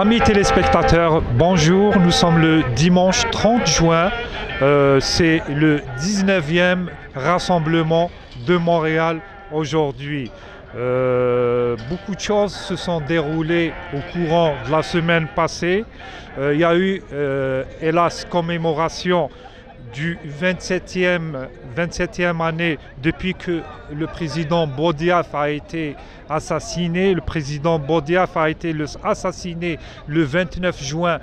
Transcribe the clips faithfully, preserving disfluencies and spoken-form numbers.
Amis téléspectateurs, bonjour, nous sommes le dimanche trente juin, euh, c'est le dix-neuvième rassemblement de Montréal aujourd'hui. Euh, beaucoup de choses se sont déroulées au courant de la semaine passée. Euh, il y a eu, euh, hélas, commémoration du vingt-septième, vingt-septième année depuis que le président Boudiaf a été assassiné. Le président Boudiaf a été le, assassiné le vingt-neuf juin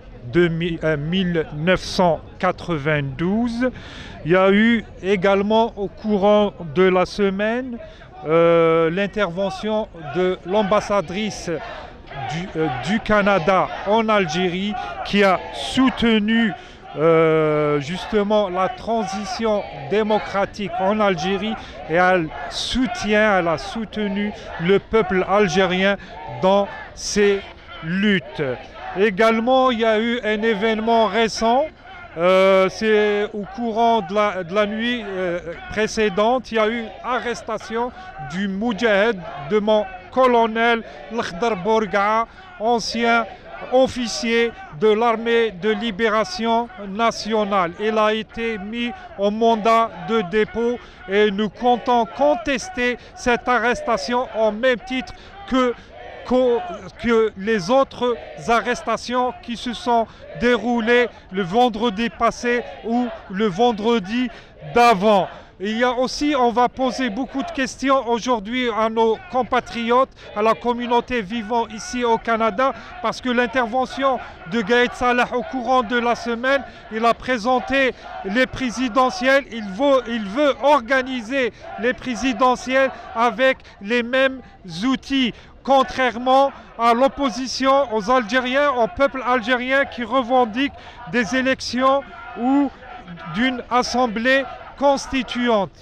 mille neuf cent quatre-vingt-douze. Il y a eu également au courant de la semaine euh, l'intervention de l'ambassadrice du, euh, du Canada en Algérie qui a soutenu Euh, justement la transition démocratique en Algérie et elle soutient, elle a soutenu le peuple algérien dans ses luttes. Également, il y a eu un événement récent, euh, c'est au courant de la, de la nuit euh, précédente, il y a eu arrestation du Moudjahed, de mon colonel L'Khdar Bourga'a, ancien officier de l'armée de libération nationale. Il a été mis au mandat de dépôt et nous comptons contester cette arrestation au même titre que, que, que les autres arrestations qui se sont déroulées le vendredi passé ou le vendredi d'avant. Il y a aussi, on va poser beaucoup de questions aujourd'hui à nos compatriotes, à la communauté vivant ici au Canada, parce que l'intervention de Gaïd Salah au courant de la semaine, il a présenté les présidentielles, il veut, il veut organiser les présidentielles avec les mêmes outils, contrairement à l'opposition, aux Algériens, au peuple algérien qui revendique des élections ou d'une assemblée constituante.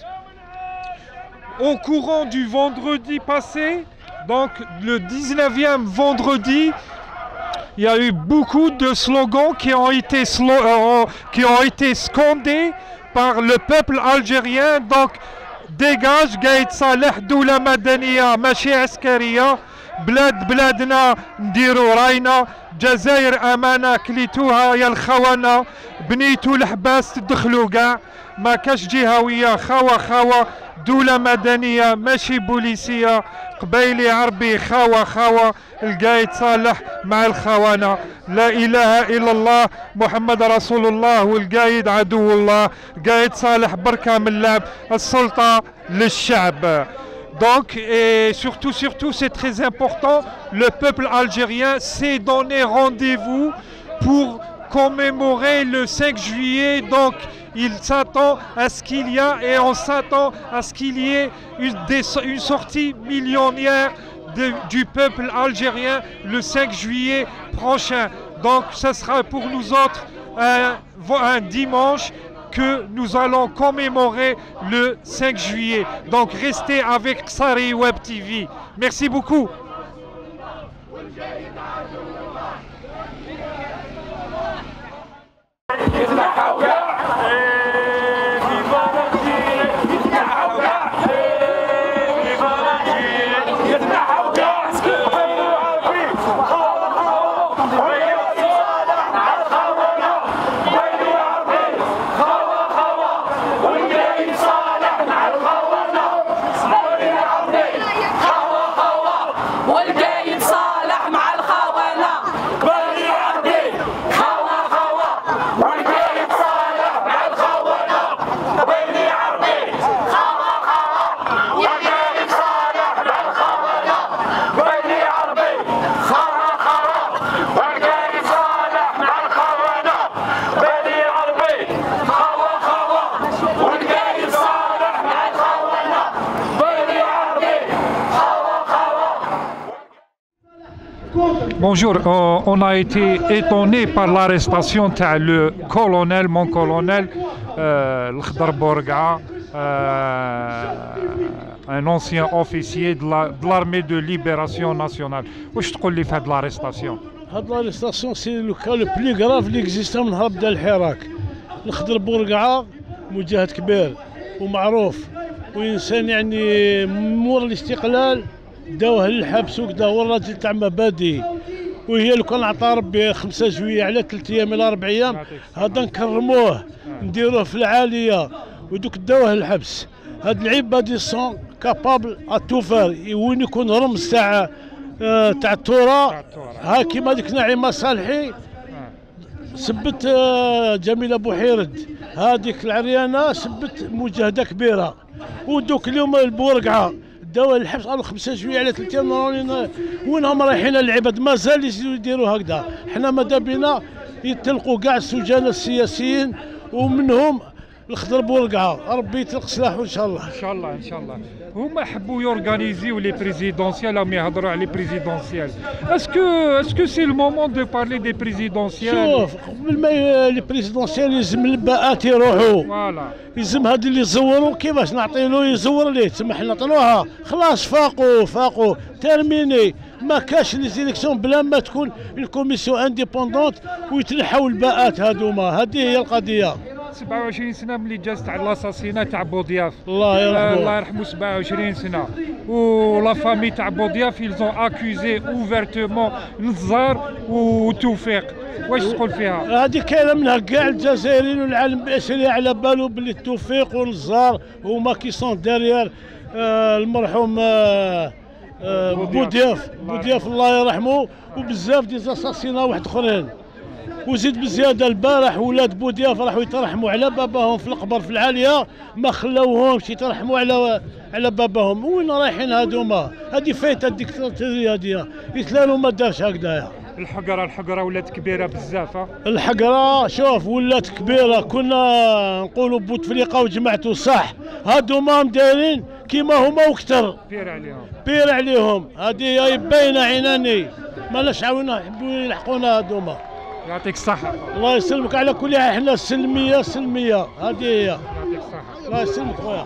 Au courant du vendredi passé, donc le dix-neuvième vendredi, il y a eu beaucoup de slogans qui ont été, slo euh, qui ont été scandés par le peuple algérien. Donc, dégage Gaïd Salah, doula madaniya, machi askariya, بلاد بلادنا نديرو راينا جزائر امانه كليتوها يا الخونه بنيتو الحباس تدخلوا كاع ما كاش جهويه خوا خوا دوله مدنيه ماشي بوليسيه قبايلي عربي خوا خوا القايد صالح مع الخونه لا اله الا الله محمد رسول الله والقايد عدو الله قايد صالح بركه من اللعب السلطه للشعب. Donc, et surtout, surtout, c'est très important, le peuple algérien s'est donné rendez-vous pour commémorer le cinq juillet. Donc, il s'attend à ce qu'il y a et on s'attend à ce qu'il y ait une, des, une sortie millionnaire de, du peuple algérien le cinq juillet prochain. Donc, ce sera pour nous autres un, un dimanche que nous allons commémorer le cinq juillet. Donc restez avec Ksari Web T V. Merci beaucoup. Bonjour, euh, on a été étonné par l'arrestation de le colonel, mon colonel, euh, L'Khdar Bourga'a, euh, un ancien officier de l'armée de, de libération nationale. Qu'est-ce que tu dis de l'arrestation? L'arrestation, c'est le cas le plus grave qui existe من نهار بدا الحراك. الخضر بورقعة مجاهد كبير ومعروف وإنسان يعني مور الاستقلال داوه للحبس وكذا، هو الراجل تاع مبادئ وهي لو كان عطى ربي خمسة جوية على ثلاث ايام الى اربع ايام هذا نكرموه نديروه في العاليه ودوك داوه الحبس. هاد العباد دي سون كابابل اتوفار وين يكون رمز تاع آه تاع التورا. ها كيما ديك نعيمه صالحي سبت آه جميله بوحيرد، هذيك العريانه سبت مجاهده كبيره. ودوك اليوم البورقعه داو الحبس قالوا خمسة جوية على ثلاث ايام وينهم رايحين العباد مازال يزيدوا يديروا هكذا. حنا ماذا بينا يتلقوا كاع السجناء السياسيين ومنهم الخضر بورقعه، ربي يطلق سلاحه ان شاء الله. ان شاء الله ان شاء الله. هما حبوا يورغانيزيو لي بريزيدونسيال راهم يهضروا على لي بريزيدونسيال. اسكو اسكو سي المومون دو بارلي دي بريزيدونسيال؟ شوف قبل ما لي بريزيدونسيال يلزم الباءات يروحوا. فوالا يلزم هاد اللي يزوروا كيفاش نعطي له يزور ليه تما حنا نعطيوها خلاص فاقوا فاقوا تيرميني. ما كاش لي زيليكسيون بلا ما تكون الكوميسيون انديبوندونت ويتنحوا الباءات هادوما. هذه هي القضيه. سبعة وعشرين سنه ملي جازت على لاساسينا تاع بوضياف، الله يرحمه الله يرحمه سبعة وعشرين سنه، ولا فامي تاع بوضياف يلزون اكوزي اوفرتومون نزار وتوفيق. واش تقول فيها؟ هذه كاينه منها كاع الجزائريين والعالم باسري على بالو باللي توفيق ونزار هما كي سون داريير آه المرحوم آه آه بوضياف بوضياف الله يرحمه. وبزاف دي زاساسينا واحد اخرين. وزيد بزياده البارح ولاد بوضياف راحوا يترحموا على باباهم في القبر في العاليه، ما خلاوهمش يترحموا على على باباهم. وين رايحين هادوما؟ هذه فايته الديكتاتوريه هذه يتلالوا ما دارش هكذايا. الحقره الحقره ولات كبيره بزاف. الحقره شوف ولات كبيره. كنا نقولوا بوتفليقه وجمعتوا صح، هادوما دايرين كيما هما وكثر. بير عليهم بير عليهم. هذه باينه عيناني ماناش عاونا يحبوا يلحقونا هادوما. يعطيك الصحة. الله يسلمك. على كل حال احنا سلمية سلمية هذه هي. يعطيك الصحة. الله يسلمك خويا.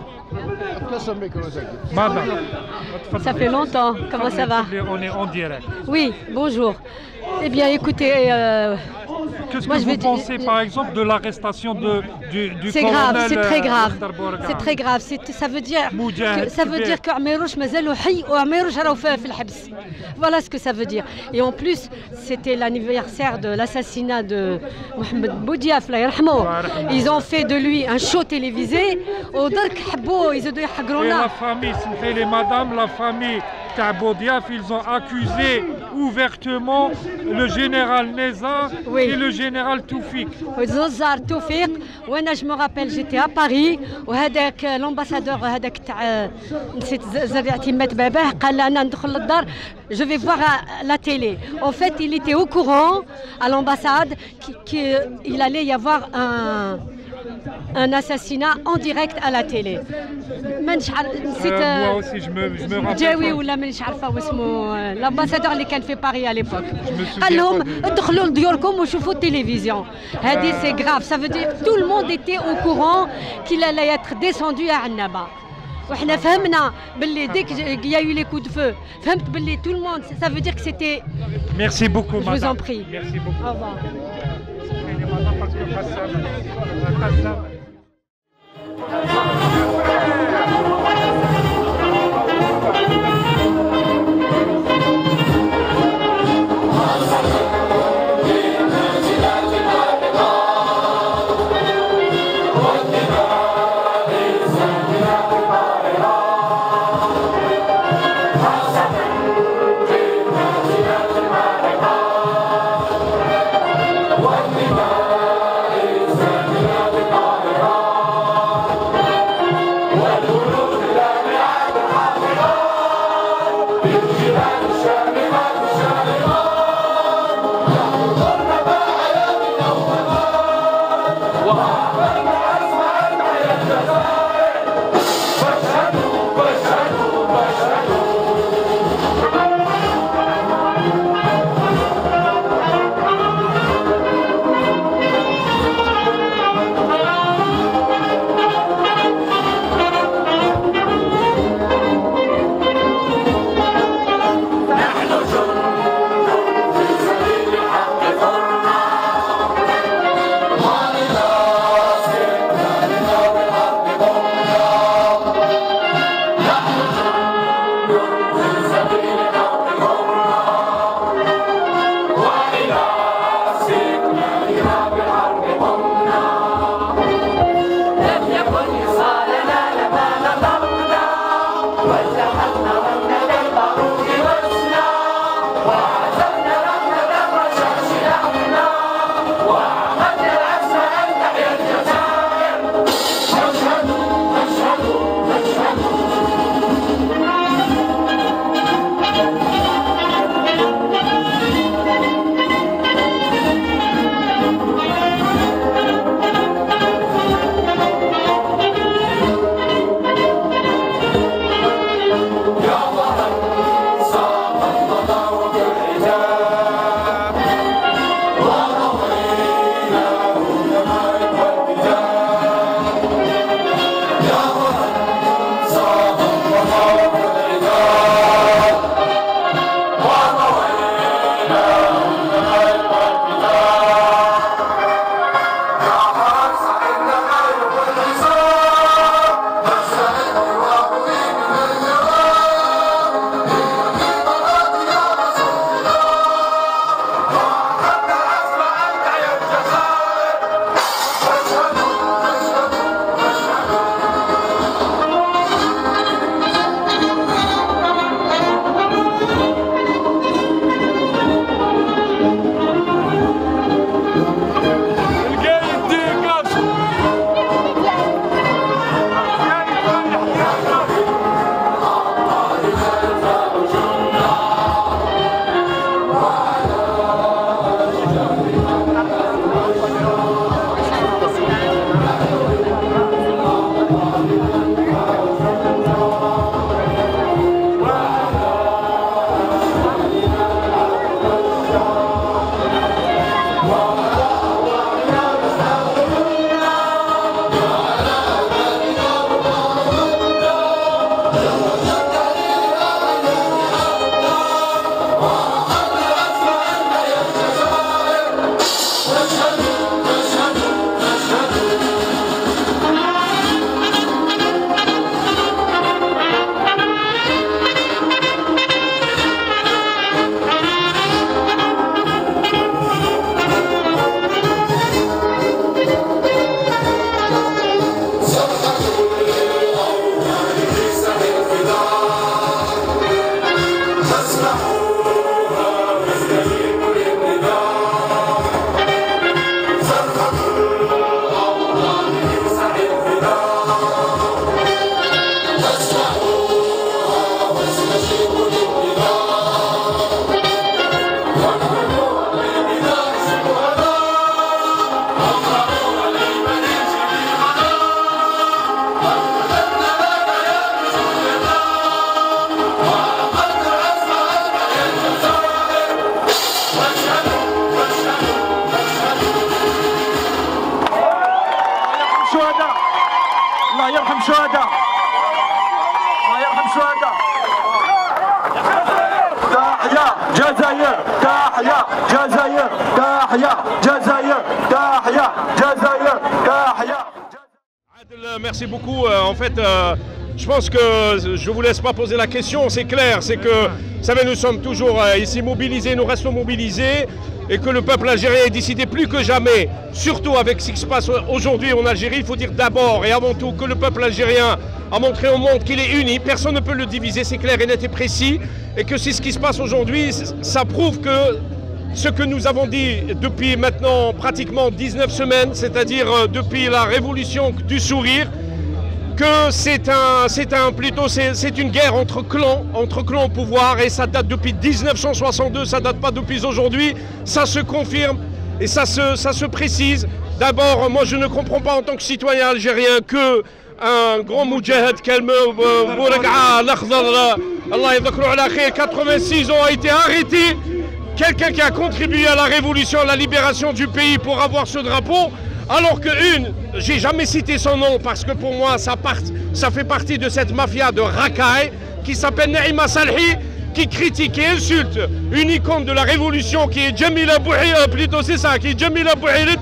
Madame. Ça fait longtemps. Comment ça va? On est en direct. Oui, bonjour. Eh bien, écoutez, euh, qu'est-ce moi, que je vous vais pensez dire, par exemple de l'arrestation de du, du c'est colonel grave, c'est très grave. euh, C'est très grave. C'est- Ça veut dire que, ça veut dire qu'Amérouche مازالو حي وعميروش راهو في في الحبس. Voilà ce que ça veut dire. Et en plus, c'était l'anniversaire de l'assassinat de Mohamed Boudiaf, الله يرحمه. Ils ont fait de lui un show télévisé. ودرك حبوا يزيدوا Et la يحقرونا. famille, s'il les madame, la famille Tabodiaf, ils ont accusé ouvertement le général Neza Oui. et le général Toufik. وزوزار توفيق. وانا جو مو رابيل جيتي ا باري وهذاك لومباسادور هذاك تاع نسيت زريعتي مات باباه قال انا ندخل للدار جو في فوار لا تيلي. En fait, il était au courant à l'ambassade qu'il allait y avoir un un assassinat en direct à la télé. مانيش عارف نسيت Euh, moi aussi, je me, je me rappelle. جاوي pas. ولا مانيش عارفه واسمه الامباسادور اللي كان في باري على ليبوك. souviens قال لهم pas de- ادخلوا لديوركم وشوفوا التلفزيون. هذه سي غراف. Ça veut dire tout le monde était au courant qu'il allait être descendu à عنابة. وحنا فهمنا باللي ديك il y a eu les coups de feu. فهمت باللي tout le monde ça veut dire que c'était. Merci beaucoup, Je vous madame. en prie. Merci beaucoup. Au revoir. Madame, parce que Hassan- Hassan- Merci beaucoup. En fait, je pense que je ne vous laisse pas poser la question, c'est clair, c'est que, vous savez, nous sommes toujours ici mobilisés, nous restons mobilisés, et que le peuple algérien est décidé plus que jamais, surtout avec ce qui se passe aujourd'hui en Algérie. Il faut dire d'abord et avant tout que le peuple algérien a montré au monde qu'il est uni, personne ne peut le diviser, c'est clair et net et précis, et que c'est ce qui se passe aujourd'hui, ça prouve que ce que nous avons dit depuis maintenant pratiquement dix-neuf semaines, c'est-à-dire depuis la révolution du sourire, que c'est un, c'est un, plutôt c'est une guerre entre clans, entre clans au pouvoir, et ça date depuis mille neuf cent soixante-deux, ça date pas depuis aujourd'hui, ça se confirme et ça se, ça se précise. D'abord, moi je ne comprends pas en tant que citoyen algérien que un grand moudjahid comme Bouraqaa al-Akhdar, Allah yadhkuru ala khair, quatre-vingt-six ans, a été arrêté. Quelqu'un qui a contribué à la révolution, à la libération du pays pour avoir ce drapeau, alors que une, j'ai jamais cité son nom parce que pour moi ça, part, ça fait partie de cette mafia de racailles qui s'appelle Naïma Salhi, qui critique et insulte une icône de la révolution qui est Jamila Bouhirit, plutôt c'est ça, qui est Jamila Bouhirit,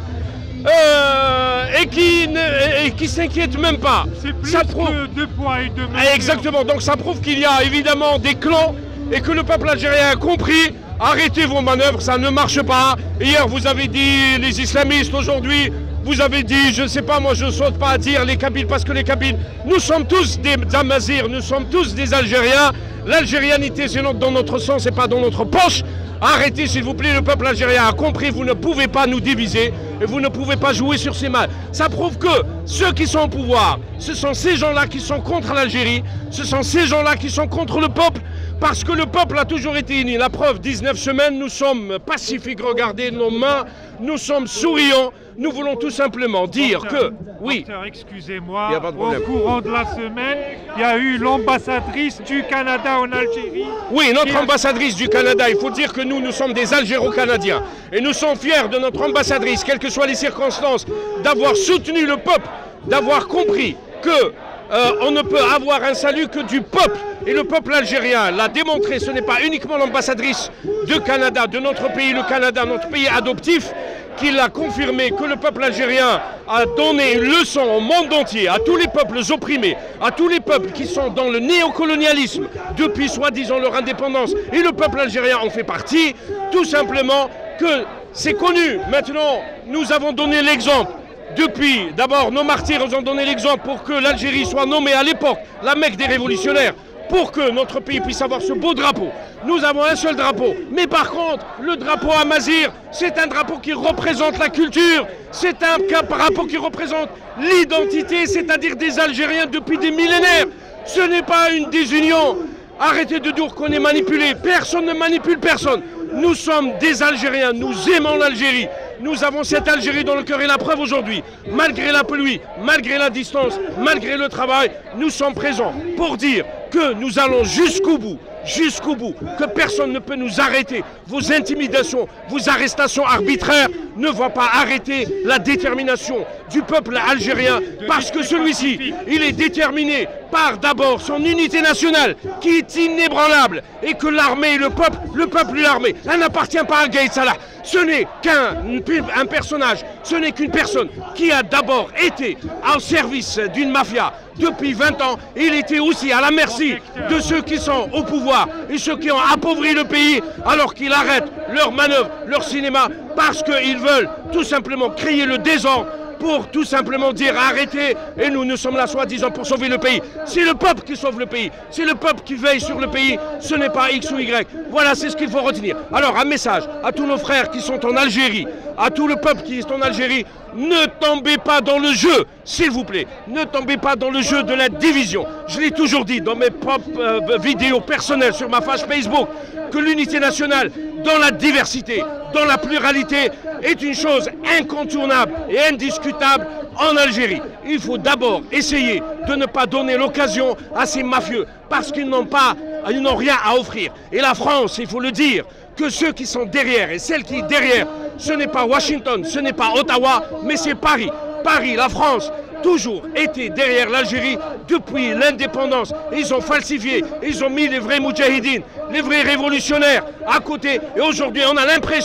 euh, et qui ne qui s'inquiète même pas. C'est plus ça prouve... que deux poids et deux mesures. Exactement, donc ça prouve qu'il y a évidemment des clans et que le peuple algérien a compris. Arrêtez vos manœuvres, ça ne marche pas. Hier, vous avez dit les islamistes, aujourd'hui, vous avez dit, je ne sais pas, moi je ne saute pas à dire les Kabyles, parce que les Kabyles, nous sommes tous des Amazirs, nous sommes tous des Algériens. L'algérianité, c'est dans notre sang, c'est pas dans notre poche. Arrêtez, s'il vous plaît, le peuple algérien a compris, vous ne pouvez pas nous diviser et vous ne pouvez pas jouer sur ces mains. Ça prouve que ceux qui sont au pouvoir, ce sont ces gens-là qui sont contre l'Algérie, ce sont ces gens-là qui sont contre le peuple, parce que le peuple a toujours été uni. La preuve, dix-neuf semaines, nous sommes pacifiques, regardez nos mains, nous sommes souriants, nous voulons tout simplement dire docteur, que... Oui. Excusez-moi, au courant de la semaine, il y a eu l'ambassadrice du Canada en Algérie. Oui, notre ambassadrice du Canada, il faut dire que nous, nous sommes des Algéro-Canadiens. Et nous sommes fiers de notre ambassadrice, quelles que soient les circonstances, d'avoir soutenu le peuple, d'avoir compris que euh, on ne peut avoir un salut que du peuple. Et le peuple algérien l'a démontré, ce n'est pas uniquement l'ambassadrice du Canada, de notre pays, le Canada, notre pays adoptif, qui l'a confirmé, que le peuple algérien a donné une leçon au monde entier, à tous les peuples opprimés, à tous les peuples qui sont dans le néocolonialisme depuis soi-disant leur indépendance, et le peuple algérien en fait partie, tout simplement que c'est connu. Maintenant, nous avons donné l'exemple. Depuis, d'abord, nos martyrs nous ont donné l'exemple pour que l'Algérie soit nommée à l'époque la Mecque des révolutionnaires, pour que notre pays puisse avoir ce beau drapeau. Nous avons un seul drapeau, mais par contre, le drapeau Amazigh, c'est un drapeau qui représente la culture, c'est un drapeau qui représente l'identité, c'est-à-dire des Algériens depuis des millénaires. Ce n'est pas une désunion. Arrêtez de dire qu'on est manipulé. Personne ne manipule personne. Nous sommes des Algériens, nous aimons l'Algérie. Nous avons cette Algérie dans le cœur et la preuve aujourd'hui. Malgré la pluie, malgré la distance, malgré le travail, nous sommes présents pour dire que nous allons jusqu'au bout, jusqu'au bout, que personne ne peut nous arrêter. Vos intimidations, vos arrestations arbitraires ne vont pas arrêter la détermination du peuple algérien, parce que celui-ci, il est déterminé par d'abord son unité nationale, qui est inébranlable, et que l'armée et le peuple, le peuple et l'armée, elle n'appartient pas à Gaïd Salah. Ce n'est qu'un un personnage, ce n'est qu'une personne qui a d'abord été au service d'une mafia depuis vingt ans. Il était aussi à la merci de ceux qui sont au pouvoir et ceux qui ont appauvri le pays, alors qu'ils arrêtent leurs manœuvres, leur cinéma, parce qu'ils veulent tout simplement créer le désordre, pour tout simplement dire arrêtez, et nous, nous sommes là soi-disant pour sauver le pays. C'est le peuple qui sauve le pays, c'est le peuple qui veille sur le pays, ce n'est pas X ou Y. Voilà, c'est ce qu'il faut retenir. Alors un message à tous nos frères qui sont en Algérie, à tout le peuple qui est en Algérie, ne tombez pas dans le jeu, s'il vous plaît, ne tombez pas dans le jeu de la division. Je l'ai toujours dit dans mes propres euh, vidéos personnelles sur ma page Facebook, que l'unité nationale, dans la diversité, dans la pluralité, est une chose incontournable et indiscutable en Algérie. Il faut d'abord essayer de ne pas donner l'occasion à ces mafieux, parce qu'ils n'ont pas, ils n'ont rien à offrir. Et la France, il faut le dire, que ceux qui sont derrière, et celle qui est derrière, ce n'est pas Washington, ce n'est pas Ottawa, mais c'est Paris. Paris, la France, toujours été derrière l'Algérie depuis l'indépendance. Ils ont falsifié, ils ont mis les vrais moudjahidines, les vrais révolutionnaires à côté. Et aujourd'hui, on a l'impression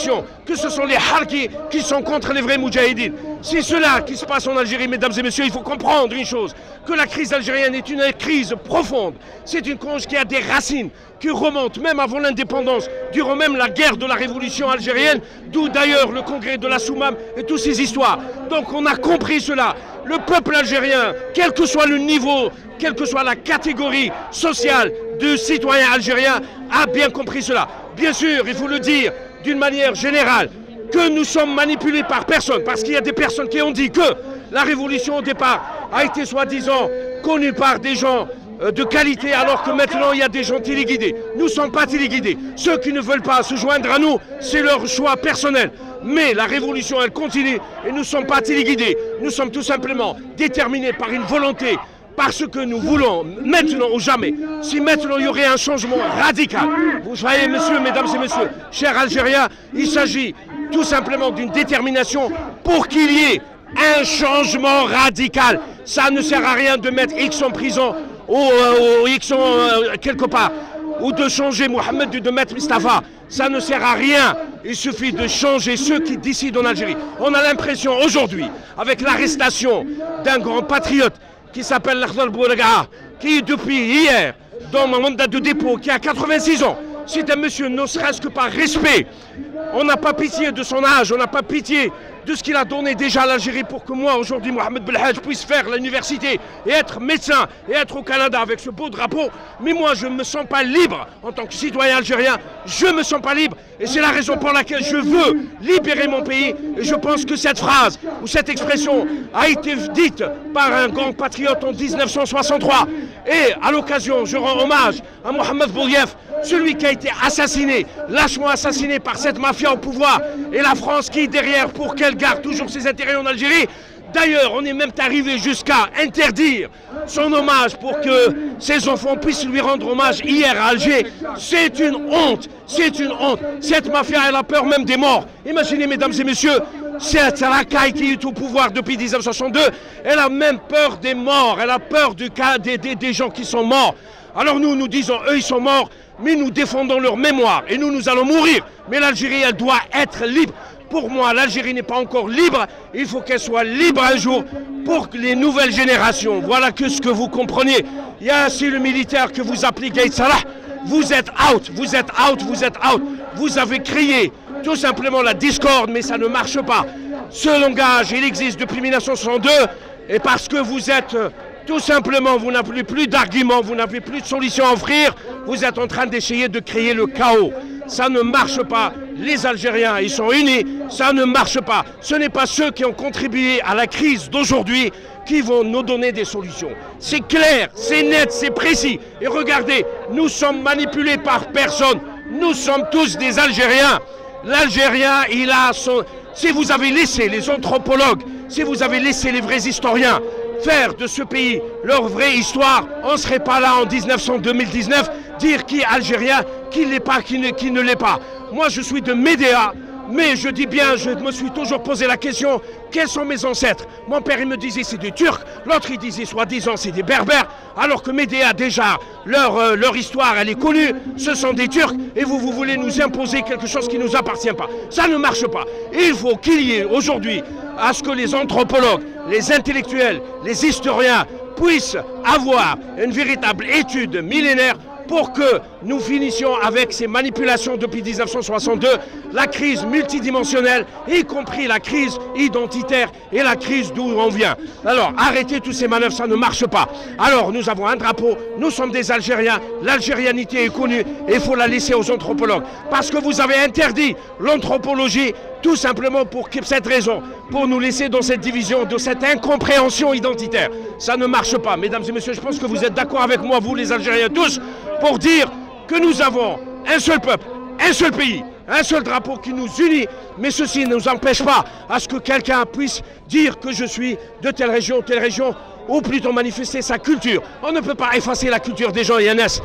que ce sont les Harkis qui sont contre les vrais Moudjahidines. C'est cela qui se passe en Algérie, mesdames et messieurs. Il faut comprendre une chose, que la crise algérienne est une crise profonde. C'est une cause qui a des racines, qui remontent même avant l'indépendance, durant même la guerre de la révolution algérienne, d'où d'ailleurs le congrès de la Soumam et toutes ces histoires. Donc on a compris cela. Le peuple algérien, quel que soit le niveau, quelle que soit la catégorie sociale de citoyens algériens, a bien compris cela. Bien sûr, il faut le dire d'une manière générale, que nous sommes manipulés par personne, parce qu'il y a des personnes qui ont dit que la révolution au départ a été soi-disant connue par des gens euh, de qualité, alors que maintenant il y a des gens téléguidés. Nous ne sommes pas téléguidés. Ceux qui ne veulent pas se joindre à nous, c'est leur choix personnel. Mais la révolution, elle continue et nous ne sommes pas téléguidés. Nous sommes tout simplement déterminés par une volonté, parce que nous voulons, maintenant ou jamais, si maintenant il y aurait un changement radical. Vous voyez, messieurs, mesdames et messieurs, chers Algériens, il s'agit tout simplement d'une détermination pour qu'il y ait un changement radical. Ça ne sert à rien de mettre X en prison ou, euh, ou X en, euh, quelque part, ou de changer Mohamed, de mettre Mustafa. Ça ne sert à rien. Il suffit de changer ceux qui décident en Algérie. On a l'impression aujourd'hui, avec l'arrestation d'un grand patriote qui s'appelle Lakhdar Bourga, qui depuis hier, dans mon mandat de dépôt, qui a quatre-vingt-six ans, c'est un monsieur, ne serait-ce que par respect. On n'a pas pitié de son âge, on n'a pas pitié de ce qu'il a donné déjà à l'Algérie pour que moi, aujourd'hui, Mohamed Belhadj, puisse faire l'université et être médecin et être au Canada avec ce beau drapeau. Mais moi, je ne me sens pas libre en tant que citoyen algérien. Je ne me sens pas libre et c'est la raison pour laquelle je veux libérer mon pays. Et je pense que cette phrase ou cette expression a été dite par un grand patriote en mille neuf cent soixante-trois. Et à l'occasion, je rends hommage à Mohamed Boulief, celui qui a été assassiné, lâchement assassiné par cette mafia au pouvoir, et la France qui est derrière pour qu'elle garde toujours ses intérêts en Algérie. D'ailleurs, on est même arrivé jusqu'à interdire son hommage pour que ses enfants puissent lui rendre hommage hier à Alger. C'est une honte, c'est une honte. Cette mafia, elle a peur même des morts. Imaginez, mesdames et messieurs, cette racaille qui est au pouvoir depuis mille neuf cent soixante-deux, elle a même peur des morts, elle a peur du cas des, des, des gens qui sont morts. Alors nous, nous disons, eux, ils sont morts, mais nous défendons leur mémoire et nous, nous allons mourir. Mais l'Algérie, elle doit être libre. Pour moi, l'Algérie n'est pas encore libre. Il faut qu'elle soit libre un jour pour les nouvelles générations. Voilà que ce que vous compreniez. Il y a ainsi le militaire que vous appelez Gaïd Salah. Vous êtes out, vous êtes out, vous êtes out. Vous avez créé tout simplement la discorde, mais ça ne marche pas. Ce langage, il existe depuis mille neuf cent soixante-deux. Et parce que vous êtes... Tout simplement, vous n'avez plus d'arguments, vous n'avez plus de solutions à offrir, vous êtes en train d'essayer de créer le chaos. Ça ne marche pas. Les Algériens, ils sont unis, ça ne marche pas. Ce n'est pas ceux qui ont contribué à la crise d'aujourd'hui qui vont nous donner des solutions. C'est clair, c'est net, c'est précis. Et regardez, nous sommes manipulés par personne. Nous sommes tous des Algériens. L'Algérien, il a son... Si vous avez laissé les anthropologues, si vous avez laissé les vrais historiens faire de ce pays leur vraie histoire, on ne serait pas là en deux mille dix-neuf, dire qui est algérien, qui ne l'est pas, qui ne, qui ne l'est pas. Moi, je suis de Médéa, mais je dis bien, je me suis toujours posé la question, quels sont mes ancêtres? Mon père, il me disait c'est des Turcs, l'autre, il disait soi-disant c'est des Berbères, alors que Médéa, déjà, leur, euh, leur histoire, elle est connue, ce sont des Turcs, et vous, vous voulez nous imposer quelque chose qui ne nous appartient pas. Ça ne marche pas. Il faut qu'il y ait aujourd'hui, à ce que les anthropologues, les intellectuels, les historiens puissent avoir une véritable étude millénaire pour que nous finissions avec ces manipulations depuis mille neuf cent soixante-deux, la crise multidimensionnelle, y compris la crise identitaire et la crise d'où on vient. Alors, arrêtez toutes ces manœuvres, ça ne marche pas. Alors, nous avons un drapeau, nous sommes des Algériens, l'algérianité est connue et il faut la laisser aux anthropologues. Parce que vous avez interdit l'anthropologie tout simplement pour cette raison, pour nous laisser dans cette division, de cette incompréhension identitaire. Ça ne marche pas. Mesdames et messieurs, je pense que vous êtes d'accord avec moi, vous les Algériens tous, pour dire que nous avons un seul peuple, un seul pays, un seul drapeau qui nous unit, mais ceci ne nous empêche pas à ce que quelqu'un puisse dire que je suis de telle région, telle région, ou plutôt manifester sa culture. On ne peut pas effacer la culture des gens, Yannis.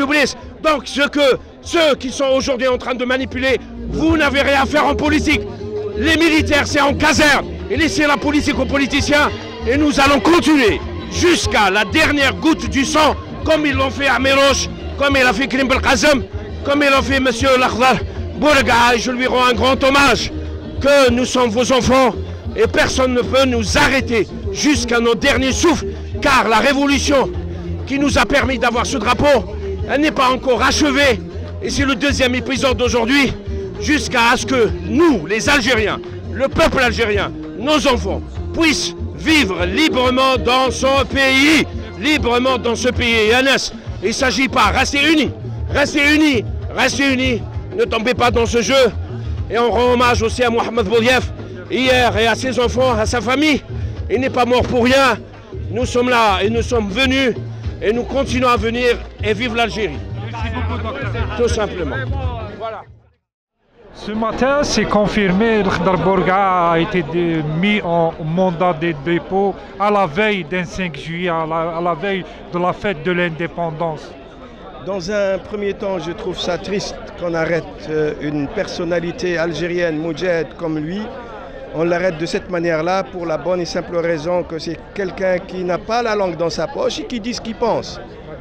Donc ce que ceux qui sont aujourd'hui en train de manipuler, vous n'avez rien à faire en politique. Les militaires, c'est en caserne. Et laissez la politique aux politiciens. Et nous allons continuer jusqu'à la dernière goutte du sang, comme ils l'ont fait à Méroche, comme il a fait Krim Belkazem, comme il a fait M. Lakhdar Bourga, et je lui rends un grand hommage, que nous sommes vos enfants et personne ne peut nous arrêter jusqu'à nos derniers souffles, car la révolution qui nous a permis d'avoir ce drapeau, elle n'est pas encore achevée, et c'est le deuxième épisode d'aujourd'hui, jusqu'à ce que nous, les Algériens, le peuple algérien, nos enfants, puissent vivre librement dans son pays, librement dans ce pays. Et Anas, il ne s'agit pas, restez unis, restez unis, restez unis, ne tombez pas dans ce jeu. Et on rend hommage aussi à Mohamed Boudiaf, hier, et à ses enfants, à sa famille. Il n'est pas mort pour rien, nous sommes là et nous sommes venus, et nous continuons à venir et vivre l'Algérie. Tout simplement. Voilà. Ce matin, c'est confirmé, le Khdar Bourga a été mis en mandat de dépôt à la veille d'un cinq juillet, à la, à la veille de la fête de l'indépendance. Dans un premier temps, je trouve ça triste qu'on arrête une personnalité algérienne, Moudjahid comme lui. On l'arrête de cette manière-là pour la bonne et simple raison que c'est quelqu'un qui n'a pas la langue dans sa poche et qui dit ce qu'il pense.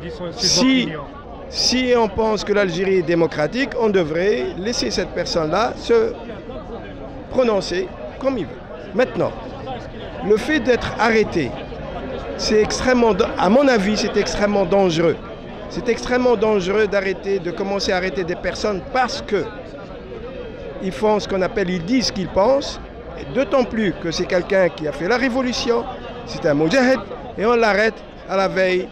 Si, si on pense que l'Algérie est démocratique, on devrait laisser cette personne-là se prononcer comme il veut. Maintenant, le fait d'être arrêté, c'est extrêmement, à mon avis, c'est extrêmement dangereux. C'est extrêmement dangereux d'arrêter, de commencer à arrêter des personnes parce que ils font ce qu'on appelle, ils disent ce qu'ils pensent. D'autant plus que c'est quelqu'un qui a fait la révolution, c'est un moudjahid, et on l'arrête à la veille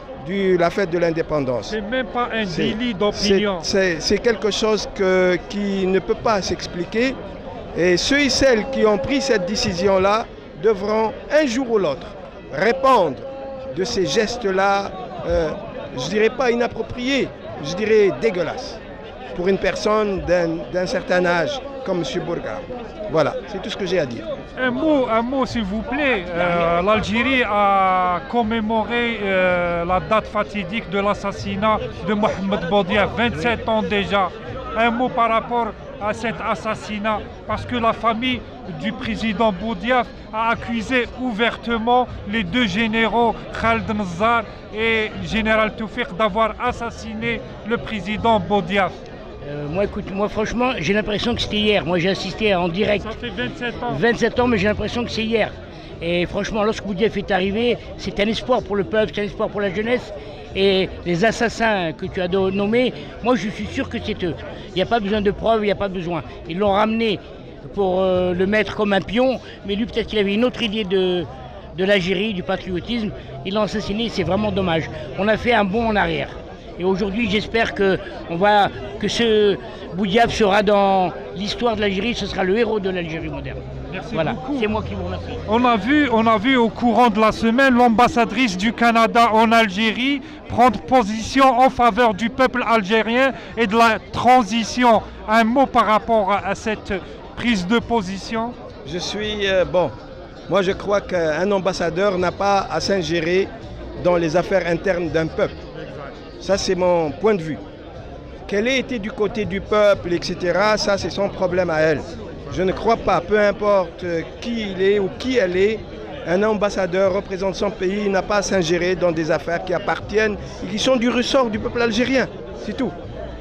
de la fête de l'indépendance. C'est même pas un délit d'opinion. C'est quelque chose que, qui ne peut pas s'expliquer. Et ceux et celles qui ont pris cette décision-là devront un jour ou l'autre répondre de ces gestes-là, euh, je dirais pas inappropriés, je dirais dégueulasses, pour une personne d'un certain âge comme M. Bourga. Voilà, c'est tout ce que j'ai à dire. Un mot, un mot s'il vous plaît. Euh, L'Algérie a commémoré euh, la date fatidique de l'assassinat de Mohamed Boudiaf, vingt-sept ans déjà. Un mot par rapport à cet assassinat, parce que la famille du président Boudiaf a accusé ouvertement les deux généraux Khaled Nazzar et général Toufiq d'avoir assassiné le président Boudiaf. Euh, moi, écoute, moi franchement, j'ai l'impression que c'était hier. Moi, j'ai assisté en direct. Ça fait vingt-sept ans. vingt-sept ans, mais j'ai l'impression que c'est hier. Et franchement, lorsque Boudiaf est arrivé, c'est un espoir pour le peuple, c'est un espoir pour la jeunesse. Et les assassins que tu as nommés, moi, je suis sûr que c'est eux. Il n'y a pas besoin de preuves, il n'y a pas besoin. Ils l'ont ramené pour euh, le mettre comme un pion, mais lui, peut-être qu'il avait une autre idée de, de l'Algérie, du patriotisme. Ils l'ont assassiné, c'est vraiment dommage. On a fait un bond en arrière. Et aujourd'hui, j'espère que, on va, que ce Boudiaf sera dans l'histoire de l'Algérie, ce sera le héros de l'Algérie moderne. Merci voilà, beaucoup. C'est moi qui vous remercie. On a vu, on a vu au courant de la semaine l'ambassadrice du Canada en Algérie prendre position en faveur du peuple algérien et de la transition. Un mot par rapport à, à cette prise de position? Je suis, euh, bon, moi je crois qu'un ambassadeur n'a pas à s'ingérer dans les affaires internes d'un peuple. Ça, c'est mon point de vue. Qu'elle ait été du côté du peuple, et cetera, ça, c'est son problème à elle. Je ne crois pas, peu importe qui il est ou qui elle est, un ambassadeur représente son pays, il n'a pas à s'ingérer dans des affaires qui appartiennent et qui sont du ressort du peuple algérien. C'est tout.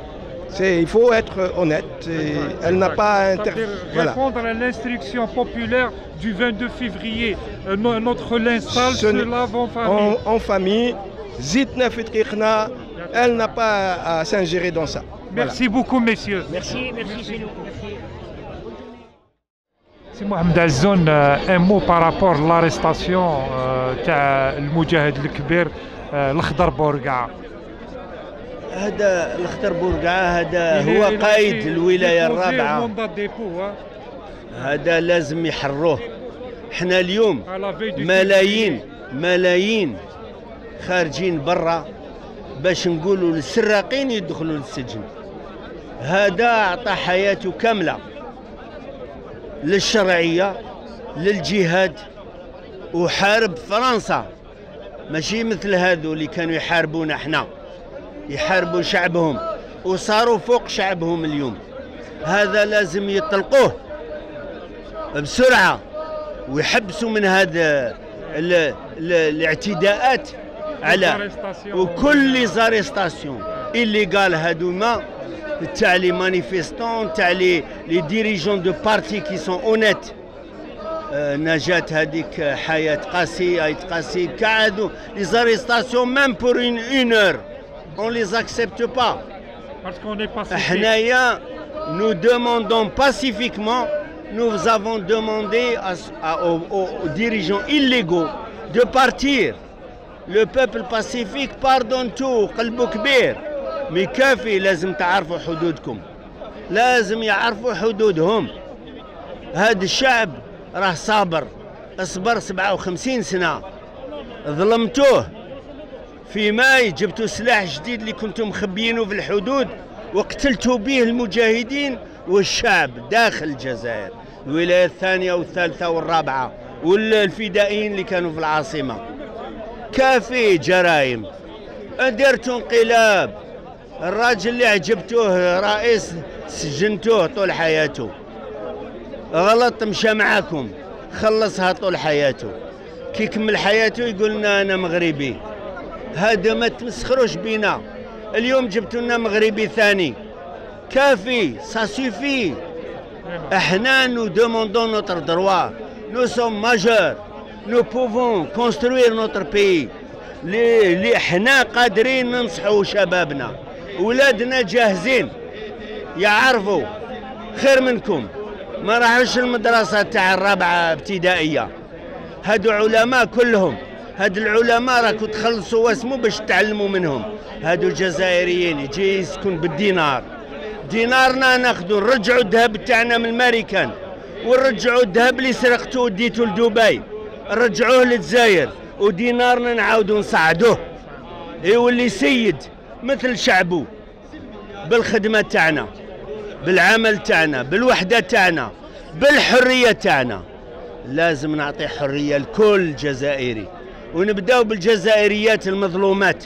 Il faut être honnête. Et elle n'a pas à interférer. Voilà. Répondre à l'instruction populaire du vingt-deux février. Euh, notre linstall se lave en famille. En, en famille. Zitna Fitrikhna, elle n'a pas à s'ingérer dans ça. Merci voilà. beaucoup, messieurs. Merci, merci, c'est nous. C'est Mohamed Azzoun, un mot par rapport à l'arrestation de المجاهد الكبير الخضر بورقعة. هذا الخضر بورقعة هذا هو قائد الولاية الرابعة. هذا لازم يحروه. احنا اليوم ملايين ملايين خارجين برا باش نقولوا للسراقين يدخلوا للسجن. هذا أعطى حياته كاملة للشرعية للجهاد وحارب فرنسا، ماشي مثل هذو اللي كانوا يحاربونا احنا، يحاربوا شعبهم وصاروا فوق شعبهم اليوم. هذا لازم يطلقوه بسرعة ويحبسوا من هذا الاعتداءات على وكل زاريستاسيون اللي قال هذوما تاع لي مانيفيستون تاع لي لي ديريجون دو بارتي كي سون اونيت. نجاة هذيك حياة قاسي ايت قاسي كاع هادو لي زاريستاسيون ميم بور اون اون اور اون لي زاكسبت با. حنايا nous demandons pacifiquement, nous avons demandé à, à, aux, aux dirigeants illégaux de partir. Le peuple pacifique pardonne tout, قلبه كبير. مي كافي لازم تعرفوا حدودكم. لازم يعرفوا حدودهم. هذا الشعب راه صابر، اصبر سبعة وخمسين سنة. ظلمتوه. في ماي جبتوا سلاح جديد اللي كنتم مخبيينه في الحدود وقتلتوا به المجاهدين والشعب داخل الجزائر، الولاية الثانية والثالثة والرابعة والفدائيين اللي كانوا في العاصمة. كافي جرائم. درتوا انقلاب. الراجل اللي عجبتوه رئيس سجنتوه طول حياته. غلط مشى معاكم، خلصها طول حياته. كي كمل حياته يقول لنا انا مغربي. هذا ما تمسخروش بينا. اليوم جبتوا لنا مغربي ثاني. كافي سا سوفي. احنا نو دوموندون نوتر دروا. نو سوم ماجور. نو بوفون كونستروير نوتر بي. لي لي احنا قادرين ننصحوا شبابنا. ولادنا جاهزين يعرفوا خير منكم. ما راحوش المدرسة تاع الرابعة ابتدائية. هادو علماء كلهم. هاد العلماء راكو تخلصوا واسمو باش تعلموا منهم. هادو الجزائريين يجي يسكن بالدينار. دينارنا ناخذوا نرجعوا الذهب تاعنا من الامريكان ونرجعوا الذهب اللي سرقتوه وديتوه لدبي نرجعوه للجزائر ودينارنا نعاودوا نصعدوه يولي سيد مثل شعبه بالخدمة تاعنا بالعمل تاعنا بالوحدة تاعنا بالحرية تاعنا. لازم نعطي حرية لكل جزائري ونبداو بالجزائريات المظلومات.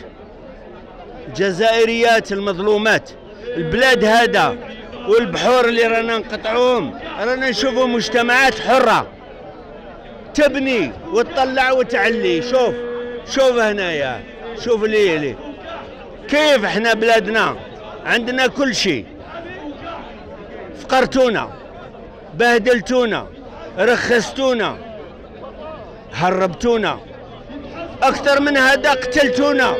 جزائريات المظلومات. البلاد هذا والبحور اللي رانا نقطعوهم رانا نشوفوا مجتمعات حرة تبني وتطلع وتعلي. شوف شوف هنايا شوف لي لي كيف احنا بلادنا عندنا كل شيء. فقرتونا بهدلتونا رخصتونا هربتونا اكثر من هذا قتلتونا.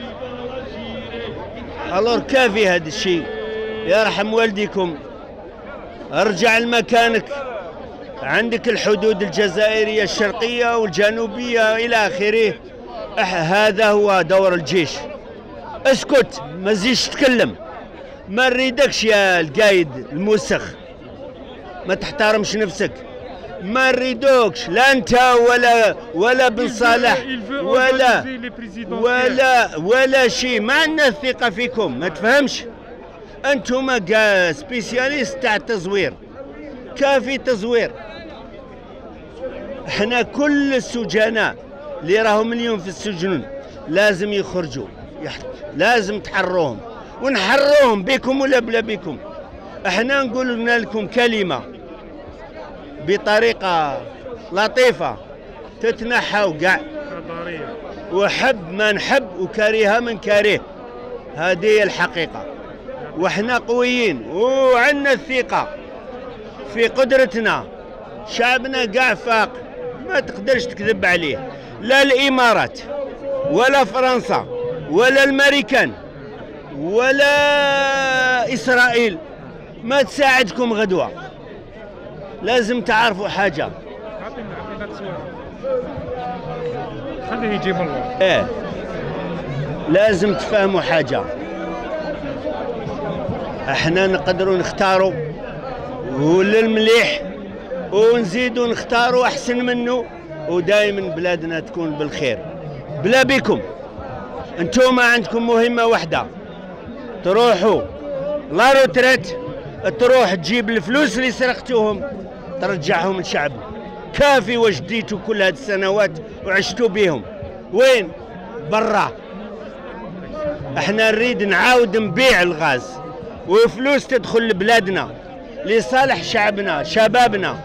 الور كافي هذا الشيء. يرحم والديكم ارجع لمكانك. عندك الحدود الجزائرية الشرقية والجنوبية الى اخره. هذا هو دور الجيش. اسكت ما تزيدش تتكلم. ما نريدكش يا القايد الموسخ. ما تحترمش نفسك. ما نريدوكش لا انت ولا ولا بن صالح ولا ولا ولا شيء. ما عندنا الثقة فيكم. ما تفهمش انتم كاع سبيسياليست تاع التزوير. كافي تزوير. احنا كل السجناء اللي راهم اليوم في السجن لازم يخرجوا. لازم تحروهم ونحروهم بكم ولا بلا بكم. احنا نقول لكم كلمة بطريقة لطيفة تتنحوا كاع. وحب ما نحب وكريهة من كريه. هذه هي الحقيقة. واحنا قويين وعندنا الثقة في قدرتنا. شعبنا كاع فاق ما تقدرش تكذب عليه. لا الإمارات ولا فرنسا ولا الأمريكان ولا إسرائيل ما تساعدكم غدوة. لازم تعرفوا حاجة. خليه يجيب الله. ايه لازم تفهموا حاجة. احنا نقدروا نختاروا وللمليح ونزيدوا نختاروا احسن منه ودائما بلادنا تكون بالخير. بلا بكم انتم عندكم مهمة واحدة. تروحوا لا روتريت تروح تجيب الفلوس اللي سرقتوهم ترجعهم للشعب. كافي واش ديتوا كل هذه السنوات وعشتوا بهم. وين؟ برا. احنا نريد نعاود نبيع الغاز وفلوس تدخل لبلادنا لصالح شعبنا شبابنا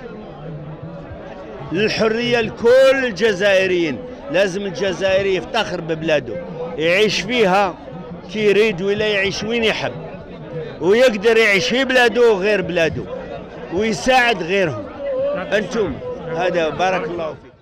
للحرية لكل الجزائريين. لازم الجزائري يفتخر ببلاده يعيش فيها كي يريد ولا يعيش وين يحب. ويقدر يعيش في بلاده غير بلاده ويساعد غيرهم. انتم هذا بارك الله فيك.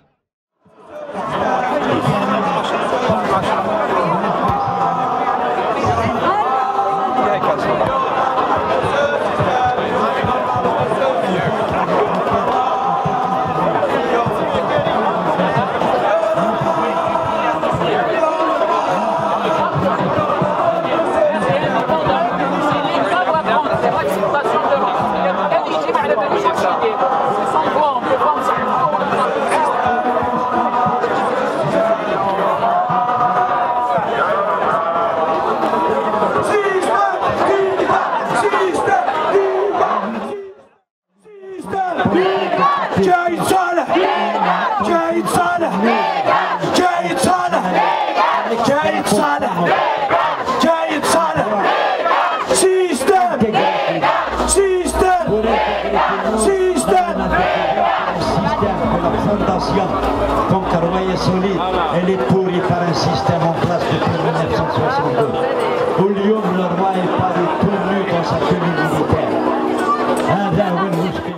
جاي صالح جاي صالح جاي صالح جاي صالح جاي صالح سيستم سيستم سيستم. Comme Karouaï est solide, elle est pourrie par un système en place depuis mille neuf cent soixante-deux. Où Lyon, le roi est paru tout nu dans sa tenue militaire. هذا هو المشكل.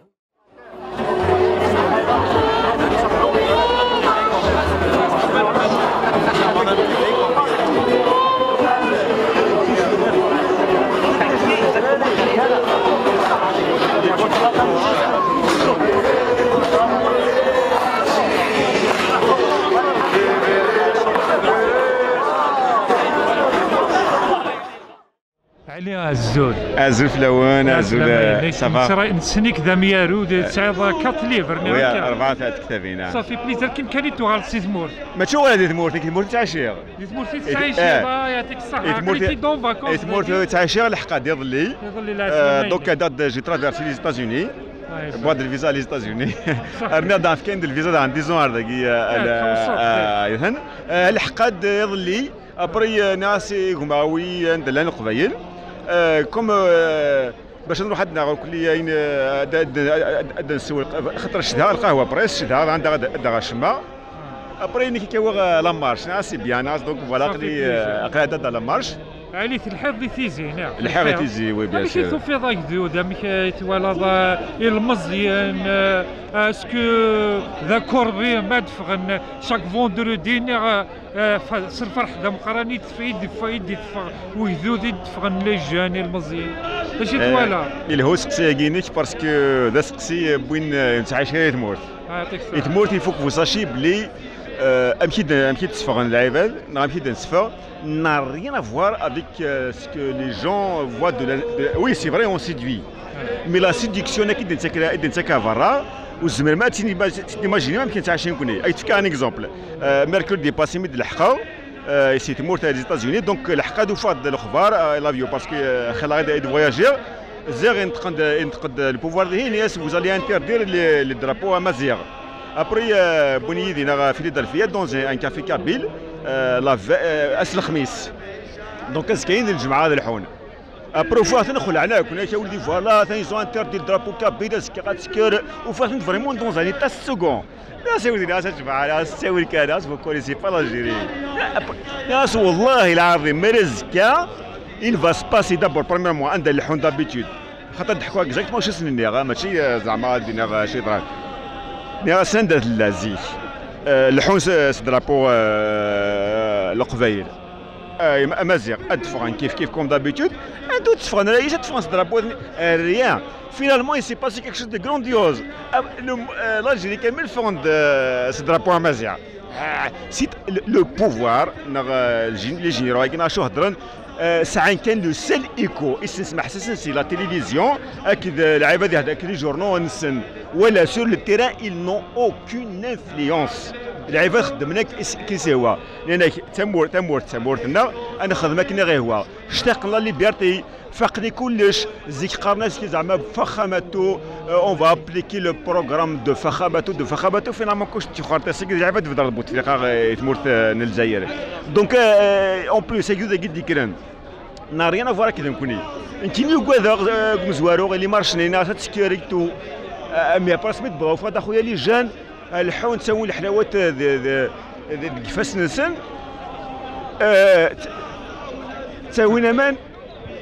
عليها الزول ازول فلوان ازول صافا نسنيك ذا ميارو تسعود كات ليفر ويا أربعة كتابين صافي بليزر كيم كان يتوغال سيزمور ما تشوف ولا ديتمور ديتمور تعشير ديتمور تعشير يعطيك الصحة كليتي دون فاكونس ديتمور تعشير الحق يظلي دوكا دات جي ترافيرسي لي زيتازوني بواد الفيزا لي زيتازوني رنا ضعف كاين الفيزا عندي زون هذاكي يهن الحقاد يظلي ابري ناسي غماوي ندلان القبايل كوم باش نروح عندنا كليين نسول خاطر الشدها القهوه بريس الشدها عندها عندها شما ابري ني كيوا لا مارش ناسي بيان ناس دونك فوالا قلي قاعده لا مارش علي الحظ تيزي هنا الحظ تيزي وي بيان سور ماشي في ضاك دو دامك توالى المزيان اسكو ذا كوربي مدفغن شاك فوندردي صرفر حدا مقراني تفيد فايد ويذو دفغن لي جاني المزيان ماشي توالى الهو سقسي كينيك باسكو ذا سقسي بوين تعيش يتموت يتموت يفوك فوساشي بلي امشي امشي تصفغن العباد نمشي نصفى n'a rien à voir avec euh, ce que les gens voient de la... De... Oui, c'est vrai, on séduit. Mais la séduction, qui est Varra, ou Zmerma, tu n'imagines même qu'il y a un exemple. Un exemple. Mercredi passé, de l'Hqa, c'était mort aux États-Unis, donc l'Hqa de Fad de l'Khbar, l'avion, parce que Khalad est de voyager. Le pouvoir de l'I N S, vous allez interdire les, les drapeaux à Mazir. Après, Bouni, il y a Philadelphie, dans un café Kabyle. أسل الخميس دونك كاين الجمعة هذا الحون ابرو فوا ندخل على كنا يا ولدي فوالا ثاني زون انتردي درابو كابيدا سكا سكر وفوا فريمون دون زاني تا سكون لا سيدي ناس الجمعة لا سيدي كناس فو كونيسي با لاجيري ناس والله العظيم مرزكا il va se passer d'abord premièrement عند الحون دابيتود خاطر ضحكوا اكزاكتومون شو سنيني ماشي زعما دينا شي درا نيغا سندة اللازيك الحون درابو القبايل امازيغ ادفغن كيف كيف كوم دابيتود ادو تفغن راهي تفغن درابو ريان فينالمون سي باسي كيك شوز دو غرونديوز l'Algérie كامل فغن درابو امازيغ سيت لو بوفوار لي جينيرو كاين شو هضرن ساعات كان لو سيل ايكو يسمح سي سي لا تيليفزيون اكيد العباد هذاك لي جورنو نسن ولا سور لو تيران ils n'ont aucune influence العباد خدمنا كي سوا لان تمور تمور تمورتنا انا خدمه كنا غير هو اشتقنا ليبرتي فقدي كلش زيك قرناش كي زعما بفخامته اون فا ابليكي لو بروغرام دو فخامته دو فخامته فينالمون كوش تخرط سيك العباد في دار بوتفليقه تمورت الجزائر دونك اون بليس هكذا قد ديكران n'a rien à voir avec l'inconnu. Un qui nous guide comme Zouaro, les marches, les nages, sécurité, mais après ce moment, il faut d'abord les jeunes, les gens qui sont les حلاوات de كيفاش نسن تساوينا من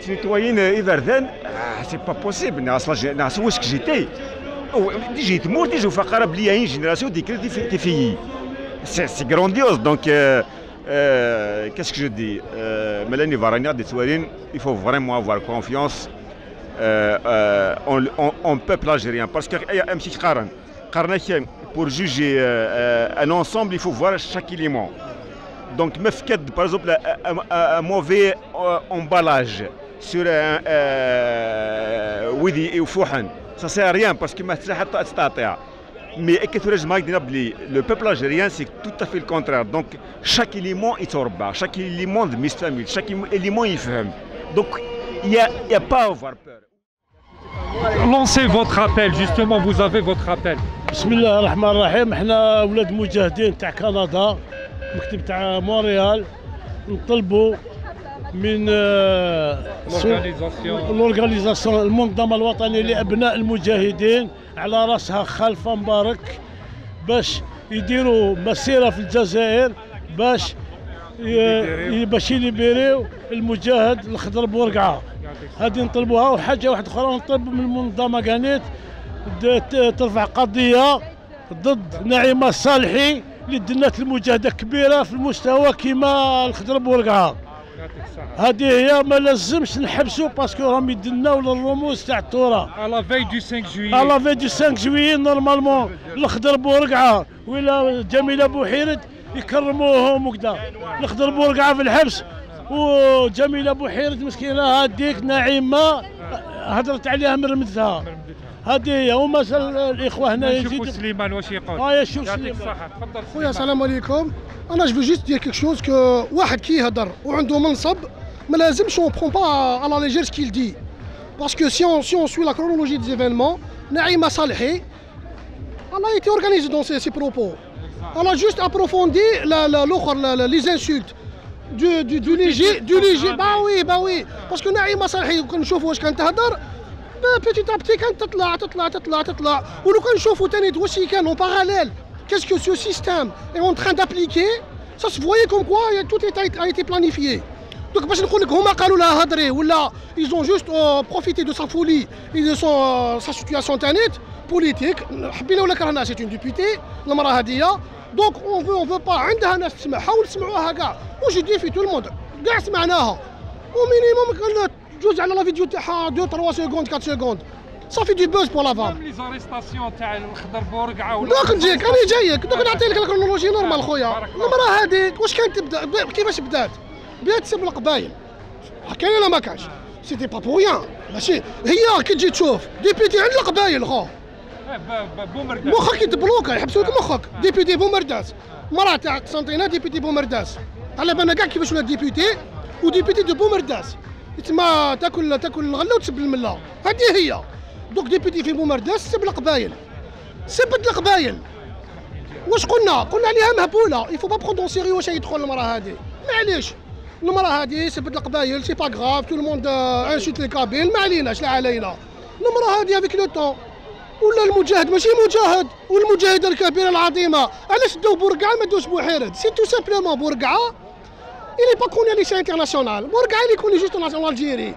citoyen Everden, c'est pas possible. Nas où est-ce que j'étais? J'ai été mort, j'ai fait carab lié à une génération des filles. C'est grandiose. Donc, euh, euh, qu'est-ce que je dis? euh, Mélanie Varania des Touarines, il faut vraiment avoir confiance euh, euh, en, en, en peuple algérien. Parce qu'il y a un petit caran. Pour juger euh, un ensemble, il faut voir chaque élément. Donc, par exemple, un, un, un mauvais euh, emballage sur un Widi et Fouhan, ça ne sert à rien parce que mais le peuple algérien, c'est tout à fait le contraire. Donc, chaque élément est orba, chaque élément de Miss Famille, chaque élément est fait. Donc, il n'y a, a pas à avoir peur. Lancez votre appel, justement, vous avez votre appel. Bismillah ar-Rahman ar-Rahim, حنا ولاد مجاهدين تاع كندا مكتب تاع مونريال نطلبوا من لورغانيزاسيون المنظمه الوطنيه لابناء المجاهدين على راسها خلفه مبارك باش يديروا مسيره في الجزائر باش باش يليبيريو المجاهد الخضر بورقعه. هذه نطلبوها. وحاجه واحده اخرى نطلبوا من المنظمه كانت ترفع قضيه ضد نعيمه الصالحي اللي دنات المجاهده كبيره في المستوى كيما الخضر بورقعه. هذه هي ما لازمش نحبسوا باسكو راهم يدناو للرموز تاع الثوره. على في دو خمسة جويي. على في دو خمسة جويي نورمالمون الخضر بورقعه ولا جميله بوحيرد يكرموهم وكذا. الخضر بورقعه في الحبس وجميله بوحيرد مسكينه هذيك نعيمه هضرت عليها مرمدتها. هذه هي. ومازال الاخوه هنا يزيدوا. سليمان واش يقول؟ اه شوف يعطيك الصحه. تفضل خويا السلام عليكم. انا جو جوست دير كيك شوز كو واحد كي يهضر وعنده منصب ما لازمش اون برون با على ليجير سكيل دي باسكو سي اون سي اون سوي لا كرونولوجي دي زيفينمون. نعيمه صالحي elle a été organisée dans ses, ses propos. Elle a juste approfondi l'autre, les insultes du, du, du léger, du léger. Bah oui, bah oui. Parce que Naïma Salhi, quand نشوفوا واش كانت تهضر petit à petit كانت تطلع تطلع تطلع تطلع. ولو كان نشوفوا ثاني واش كان en parallèle. Qu'est-ce que ce système est en train d'appliquer? Ça se voyait comme quoi tout a été planifié. Donc باش نقول لك هما قالوا لها هضري ولا ils ont juste euh, profité de sa folie et de son euh, sa situation تانيت بوليتيك. حبينا ولا كرهنا سي اون ديبيتي المراه هذيا. دونك اون فو اون فو با عندها ناس تسمعها ونسمعوها كاع وجي دي في تو الموند كاع سمعناها. ومينيموم كان جوج على لا فيديو تاعها اثنين ثلاثة سكوند أربعة سكوند صافي دي بوز بور لا فام. لي زاريستاسيون تاع الخضر بورقعه ولا دوك نجيك راني جايك دوك نعطي لك الكرونولوجي نورمال خويا. المراه هذيك واش كانت تبدا كيفاش بدات؟ بدات تسب القبايل. كاين ولا ما كانش؟ سيتي با بوغيان ماشي هي كي تجي تشوف ديبيتي عند القبايل خو بومرداس مخك يتبلوكا يحبسوا لك مخك. ديبيتي بومرداس مراه تاع قسنطينه ديبيتي بومرداس على بالنا كاع كيفاش ولا ديبيتي وديبيتي دو بومرداس تما تاكل تاكل الغله وتسب المله. هذه هي. دوك ديبيتي في بومرداس سب القبايل سبت القبايل. واش قلنا؟ قلنا عليها مهبوله. يفو با بخوندون سيريو واش يدخل المراه هذه. معليش المراه هذه سبت القبايل سي با غراف تو الموند انسوت لي كابيل ما عليناش لا علينا. المراه هذه افيك لو طون ولا المجاهد ماشي مجاهد والمجاهده الكبيره العظيمه علاش داو بورقعه ما دوش بوحيرد؟ سي تو سامبلومون بورقعه il est pas connu à l'échelle internationale. بورقعه il est connu juste en Algérie.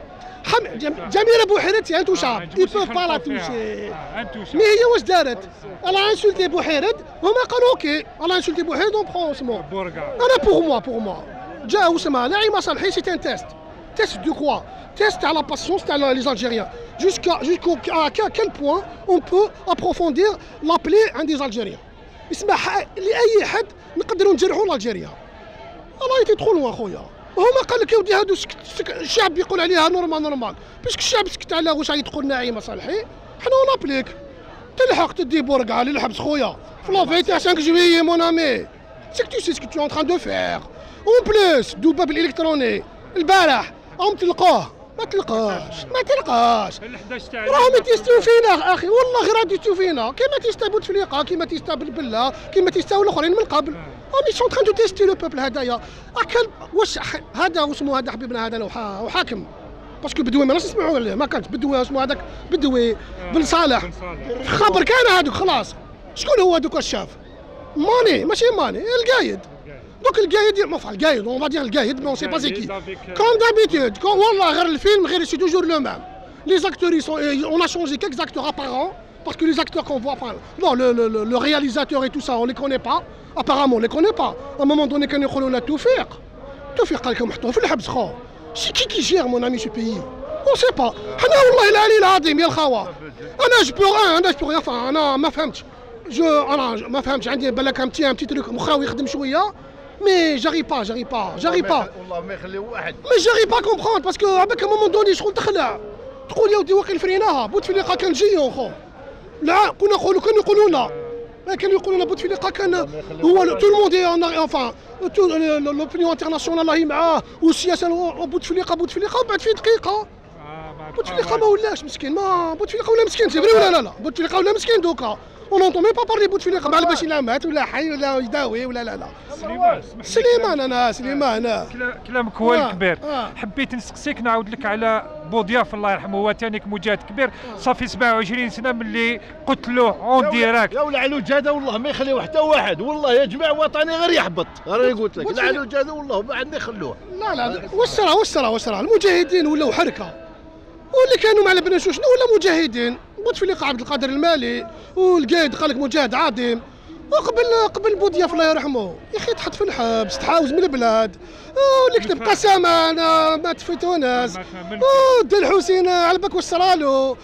جميله بوحيرد سي انتوشابل il peut pas la toucher. مي هي واش دارت؟ elle a insulté بوحيرد هما قالوا اوكي elle a insulté بوحيرد on prend اسمه. انا pour moi pour moi جاء اسمها نعيمه صالحي سي ان تيست. تيست دو كوا؟ تيست على la patience تاع les Algériens. jusqu'à jusqu'à quel point on peut approfondir la plaie عند les Algériens. اسمع لاي حد نقدروا نجرحوا الجزائريه. الله يتي تدخل لوان خويا. هما قال لك يا ودي هادو الشعب يقول عليها نورمال نورمال باسكو الشعب سكت على واش غادي تقول نعيمه صالحي. حنا اون ابليك تلحق تدي بورقعه للحبس خويا في لافي تاع خمسة جويي مون امي. سيك تو سي سكو تو ان تران دو فير اون بلوس دوباب الالكتروني البارح راهم تلقوه ما تلقاش ما تلقاش راهم يتيستيو فينا اخي والله غير غادي يتيستيو فينا كيما تيستا بوتفليقه كيما تيستا بالبله كيما تيستاو الاخرين من قبل. راهم سون تران دو تيستي لو بوبل هدايا. اكل واش هذا واسمو هذا حبيبنا هذا لو حاكم باسكو بدوي ما نسمعوا عليه ما كانش بدوي اسمو هذاك بدوي بن صالح خبر كان هذوك خلاص. شكون هو هذوك الشاف؟ ماني ماشي ماني القايد. Donc le Gaïd, enfin le Gaïd, on va dire le Gaïd, mais on ne sait pas c'est qui. Comme d'habitude, quand Wallah, le film, c'est toujours le même. Les acteurs, ils sont, on a changé quelques acteurs apparents, parce que les acteurs qu'on voit, enfin, non, le, le, le réalisateur et tout ça, on ne les connaît pas. Apparemment, on ne les connaît pas. À un moment donné, quand ils ont Toufiq, Toufiq, c'est qui qui gère, mon ami, ce pays? On ne sait pas. Hana Wallah, il a Ali l'Adim, ya l'Khawa. Ana, je peux rien, ana, je peux rien, enfin, ana, ma femme, je, ana, ma femme, j'ai un petit, un petit truc, Mkhawi, khadim chouïa. Mais j'arrive pas, j'arrive pas, j'arrive pas. Mais j'arrive pas à comprendre parce que avec un moment donné شغل تخلع تقول يا ودي واقيل فريناها بوتفليقه كان جيون خو لا كنا نقولوا كانوا يقولوا لنا كانوا يقولوا لنا بوتفليقه كان هو تو الموند انفان لوبينيون انترناسيونال راهي معاه والسياسه بوتفليقه بوتفليقه وبعد في دقيقه بوتفليقه ما ولاش مسكين ما بوتفليقه ولا مسكين سي فري ولا لا لا بوتفليقه ولا مسكين دوكا On n'entend même pas parler بوتفليقه مع باش لا مات ولا حي ولا يداوي ولا لا لا سليمان سليمان انا سليمان انا كلامك هو الكبير. حبيت نسقسيك نعاود لك على بوضياف الله يرحمه، هو ثانيك مجاهد كبير صافي سبعة وعشرين سنه ملي قتلوه اون ديراكت. يا العلوج هذا والله ما يخليوه حتى واحد، والله يا جماعه وطني غير يحبط، راني قلت لك العلوج هذا والله ما عندنا يخلوه. لا لا واش راه واش راه واش راه المجاهدين ولاو حركه، واللي كانوا مع البنات شنو ولا مجاهدين. بوتفليقه عبد القادر المالي والقايد قال لك مجاهد عظيم، وقبل قبل بوضياف الله يرحمه يا اخي تحط في الحبس تحاوز من البلاد، واللي كتب قسما انا مات في تونس، ودي الحسين على بالك واش صرالو،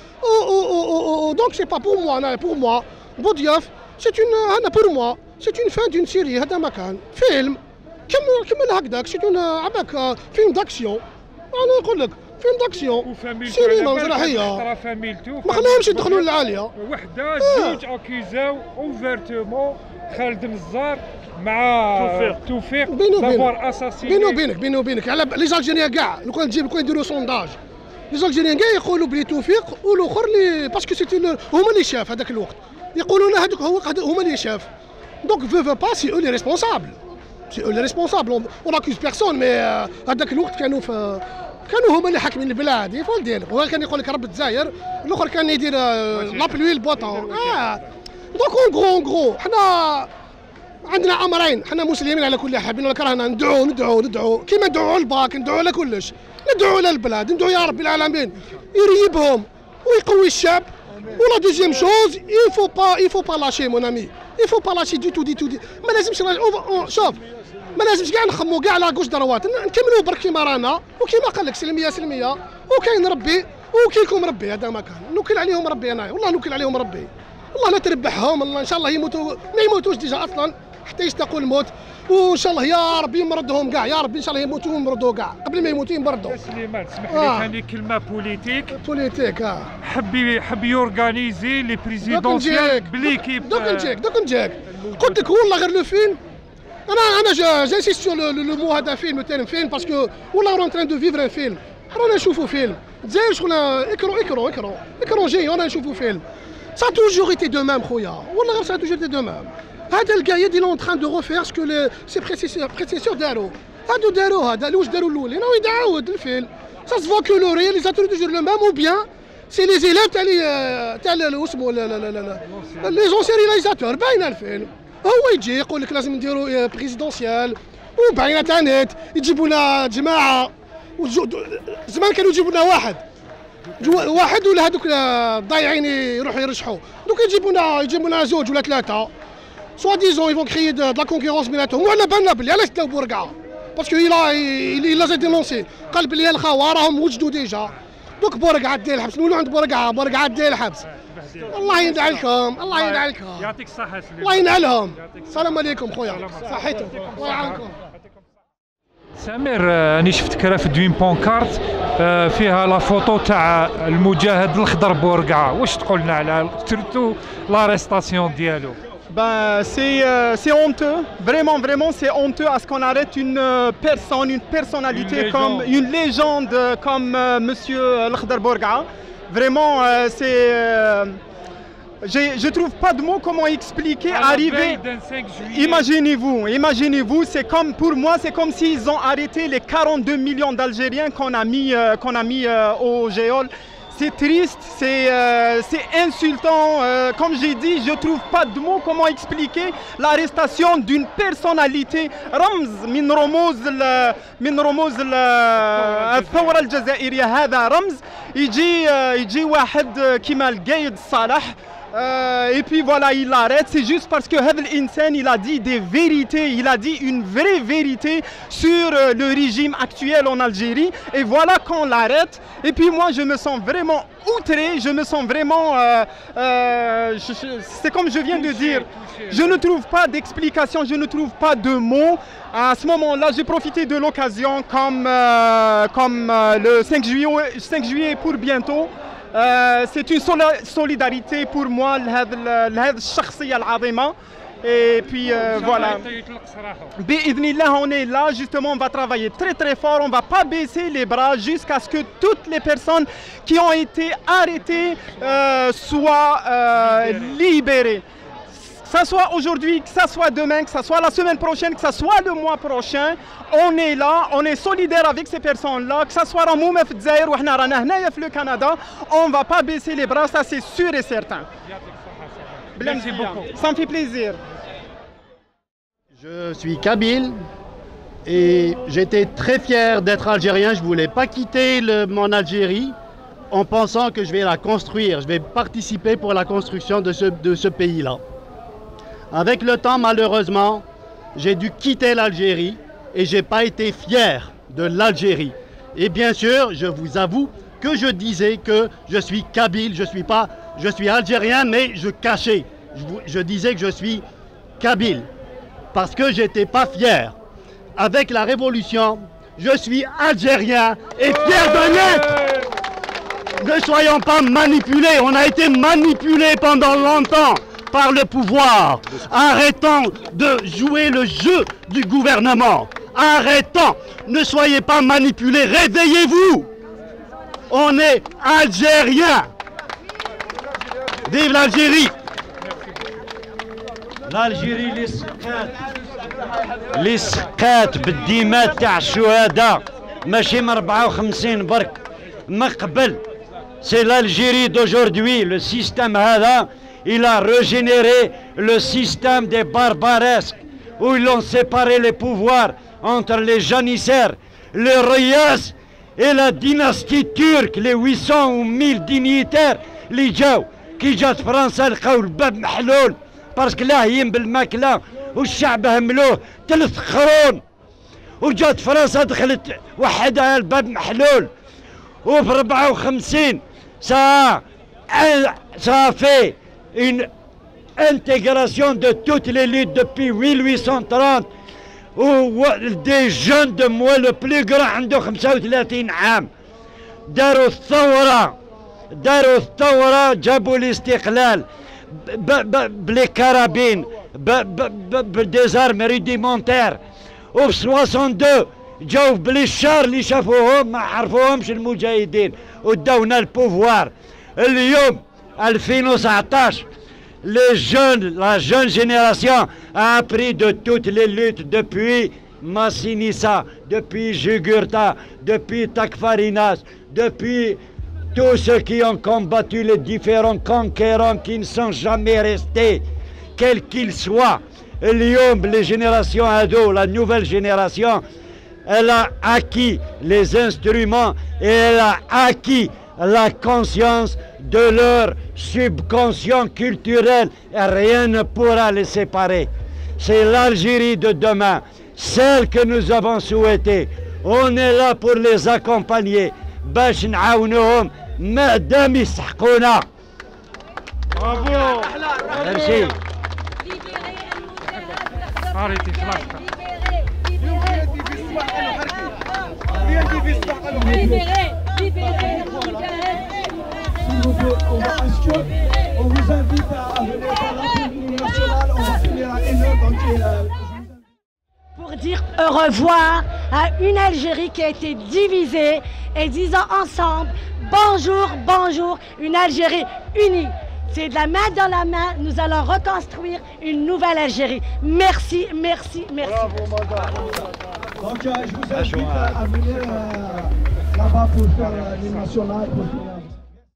دونك سي با بور موا انا بور موا بوضياف سي اون انا بور موا سي اون فان دون سيري. هذا ما كان فيلم كمل كمل هكذاك سي اون عباك فيلم داكسيون. انا نقول لك فيلم داكسيون سينما مسرحيه ما خلاهمش يدخلوا للعاليه. وحده زوج اكيزاو اوفرتومون خالد النزار مع توفيق دافوار اساسيني. بيني وبينك بيني وبينك على لي زالجيريان كاع لو كان نجيب لو كان يديروا سونداج لي زالجيريان كاع يقولوا بلي توفيق والاخر اللي باسكو سيتي هما اللي شاف هذاك الوقت يقولوا لنا هذوك هما اللي شاف. دونك فو فو با سي او لي ريسبونسابل سي او لي ريسبونسابل اون اكوز بيرسون. مي هذاك الوقت كانوا في كانوا هما اللي حاكمين البلاد يفول ديالك. هو كان يقول لك رب الجزائر، الاخر كان يدير لابلوي البوطون. اه دونك اون غرو اون غرو حنا عندنا امرين، حنا مسلمين على كل حال، ولا كرهنا ندعو ندعو ندعو كيما ندعو الباك ندعو على كلش، ندعو على البلاد ندعو يا رب العالمين يريبهم ويقوي الشعب. ولا دوزيام شوز il faut pas il faut pas lâcher mon ami il faut pas lâcher du tout du tout. ما لازمش شوف ما لازمش كاع نخمو كاع على كوش دروات، نكملوا برك كيما رانا وكيما قال لك سلميه سلميه وكاين ربي وكيلكم ربي. هذا ما كان نوكل عليهم ربي انا والله نوكل عليهم ربي والله لا تربحهم الله ان شاء الله يموتوا ما يموتوش ديجا اصلا حتى يشتاقوا الموت، وان شاء الله يا ربي يمرضهم كاع يا ربي ان شاء الله يموتوا ويمرضوا كاع قبل ما يموتوا يمرضوا. سليمان اسمح لي ثاني كلمه بوليتيك بوليتيك اه حبي حبي يورغانيزي لي بريزيدونسيال بليكيب. دوك نجيك دوك نجيك قلت لك والله غير لو فيلم انا انا جانسيست سور لو مو هذا فيلم تاع فيلم باسكو والله راه تران دو فيفر ان فيلم رانا نشوفوا فيلم الجزائر شغل اكرو اكرو اكرو اكرو جاي رانا نشوفوا فيلم. Ça a toujours été de même خويا والله ça a toujours été de même. هذا القايد il est en train de refaire ce que les ses prédécesseurs prédécesseurs داروا. هادو داروا هذا واش داروا الاولين راه يعاود الفيلم. Ça se voit que le réalisateur est toujours le même ou bien c'est les élèves تاع تاع اسمه لا لا لا لا لي زونسيان رياليزاتور باينه الفيلم. هو يجي يقول لك لازم نديروا بريزيدونسيال وباينه تانيت يجيبوا لنا جماعه زمان كانوا يجيبوا لنا واحد واحد ولا هذوك الضايعين يروحوا يرشحوا، دوك يجيبوا لنا يجيبوا لنا زوج ولا ثلاثه سوا ديزون يفون كريي دو لا كونكورونس بيناتهم. وعلى بالنا بلي علاش داو بورقعه باسكو إلا إلا زاد دينونسي قال بلي الخوا راهم وجدوا ديجا دوك بورقعه ديال الحبس نولوا عند بورقعه بورقعه ديال الحبس. الله ينعل لكم الله ينعل لكم يعطيك الصحة الله ينعل لهم. السلام عليكم خويا صحيتو الله يعاونكم. سمير راني شفتك راه في دوين بونكارت فيها لا فوتو تاع المجاهد الخضر بورقعه، واش تقول لنا على سورتو لاريستاسيون ديالو؟ Ben, c'est euh, c'est honteux, vraiment, vraiment, c'est honteux à ce qu'on arrête une euh, personne, une personnalité une comme une légende comme euh, Monsieur L'Khdar Bourga. Vraiment, euh, c'est, euh, je trouve pas de mots comment expliquer. Arriver, imaginez-vous, imaginez-vous, c'est comme pour moi, c'est comme s'ils ont arrêté les quarante-deux millions d'Algériens qu'on a mis, euh, qu'on a mis euh, au géol. c'est triste, c'est euh, insultant. Euh, comme j'ai dit, je ne trouve pas de mots comment expliquer l'arrestation d'une personnalité. رمز من رموز من رموز الثورة الجزائرية. هذا رمز يجي يجي واحد كيما القايد صالح. Euh, et puis voilà, il l'arrête. C'est juste parce que Hadl Insan, il a dit des vérités, il a dit une vraie vérité sur euh, le régime actuel en Algérie. Et voilà qu'on l'arrête. Et puis moi, je me sens vraiment outré, je me sens vraiment... Euh, euh, c'est comme je viens de dire, je ne trouve pas d'explication, je ne trouve pas de mots. À ce moment-là, j'ai profité de l'occasion comme, euh, comme euh, le cinq juillet, cinq juillet pour bientôt. Euh, c'est une solidarité pour moi لهذا الشخصية العظيمة. Et puis euh, voilà. Bi'idhnillah, on est là, justement, on va travailler très très fort, on ne va pas baisser les bras jusqu'à ce que toutes les personnes qui ont été arrêtées euh, soient euh, libérées. Que ce soit aujourd'hui, que ce soit demain, que ce soit la semaine prochaine, que ce soit le mois prochain, on est là, on est solidaire avec ces personnes-là, que ce soit Ramouma في الجزائر وحنا رانا هنايا في le Canada, on ne va pas baisser les bras, ça c'est sûr et certain. Merci beaucoup. Ça me fait plaisir. Je suis kabyle et j'étais très fier d'être algérien. Je ne voulais pas quitter le, mon Algérie en pensant que je vais la construire, je vais participer pour la construction de ce, de ce pays-là. Avec le temps, malheureusement, j'ai dû quitter l'Algérie et je n'ai pas été fier de l'Algérie. Et bien sûr, je vous avoue que je disais que je suis kabyle, je suis pas, je suis algérien, mais je cachais. Je, je disais que je suis kabyle parce que je n'étais pas fier. Avec la révolution, je suis algérien et fier de l'être. Ne soyons pas manipulés, on a été manipulés pendant longtemps par le pouvoir. Arrêtons de jouer le jeu du gouvernement. Arrêtons. Ne soyez pas manipulés. Réveillez-vous. On est Algériens. Vive l'Algérie. l'Algérie اللي سقات اللي سقات بالدماء تاع الشهداء ماشي من أربعة وخمسين برك ما قبل. C'est l'Algérie d'aujourd'hui. Le système هذا il a régénéré le système des barbaresques où ils ont séparé les pouvoirs entre les janissaires, les riyas et la dynastie turque, les huit cents ou mille dignitaires اللي جاو كي جات فرنسا لقاو الباب محلول باسكو لاهيين بالماكله والشعب هملوه ثلاث قرون وجات فرنسا دخلت وحدها الباب محلول وفي أربعة وخمسين ça ça a fait une intégration de toutes les luttes depuis mille huit cent trente où des jeunes de moi le plus grand عنده خمسة وثلاثين عام داروا الثورة داروا الثورة جابوا الاستقلال بلي كرابين بالديزارم ريديمونتير وفي اثنين وستين جاو بليشار اللي شافوهم ما عرفوهمش المجاهدين وداونا البوفوار. اليوم ألفين وتسعطاش les jeunes, la jeune génération a appris de toutes les luttes depuis Massinissa, depuis Jugurtha, depuis Takfarinas, depuis tous ceux qui ont combattu les différents conquérants qui ne sont jamais restés, quels qu'ils soient. اليوم les générations ados, la nouvelle génération, elle a acquis les instruments et elle a acquis la conscience de leur subconscient culturel et rien ne pourra les séparer. C'est l'Algérie de demain, celle que nous avons souhaitée. On est là pour les accompagner. باش نعاونوهم ما دام يسحقونا. برافو. ميرسي. On va inscrire, on vous invite à venir par la tribune nationale, on va finir à une heure, donc euh, pour dire au revoir à une Algérie qui a été divisée et disant ensemble bonjour, bonjour, une Algérie unie. C'est de la main dans la main, nous allons reconstruire une nouvelle Algérie. Merci, merci, merci. Bravo, madame. Donc euh, je vous invite à, à venir euh, là-bas pour faire l'hymne national.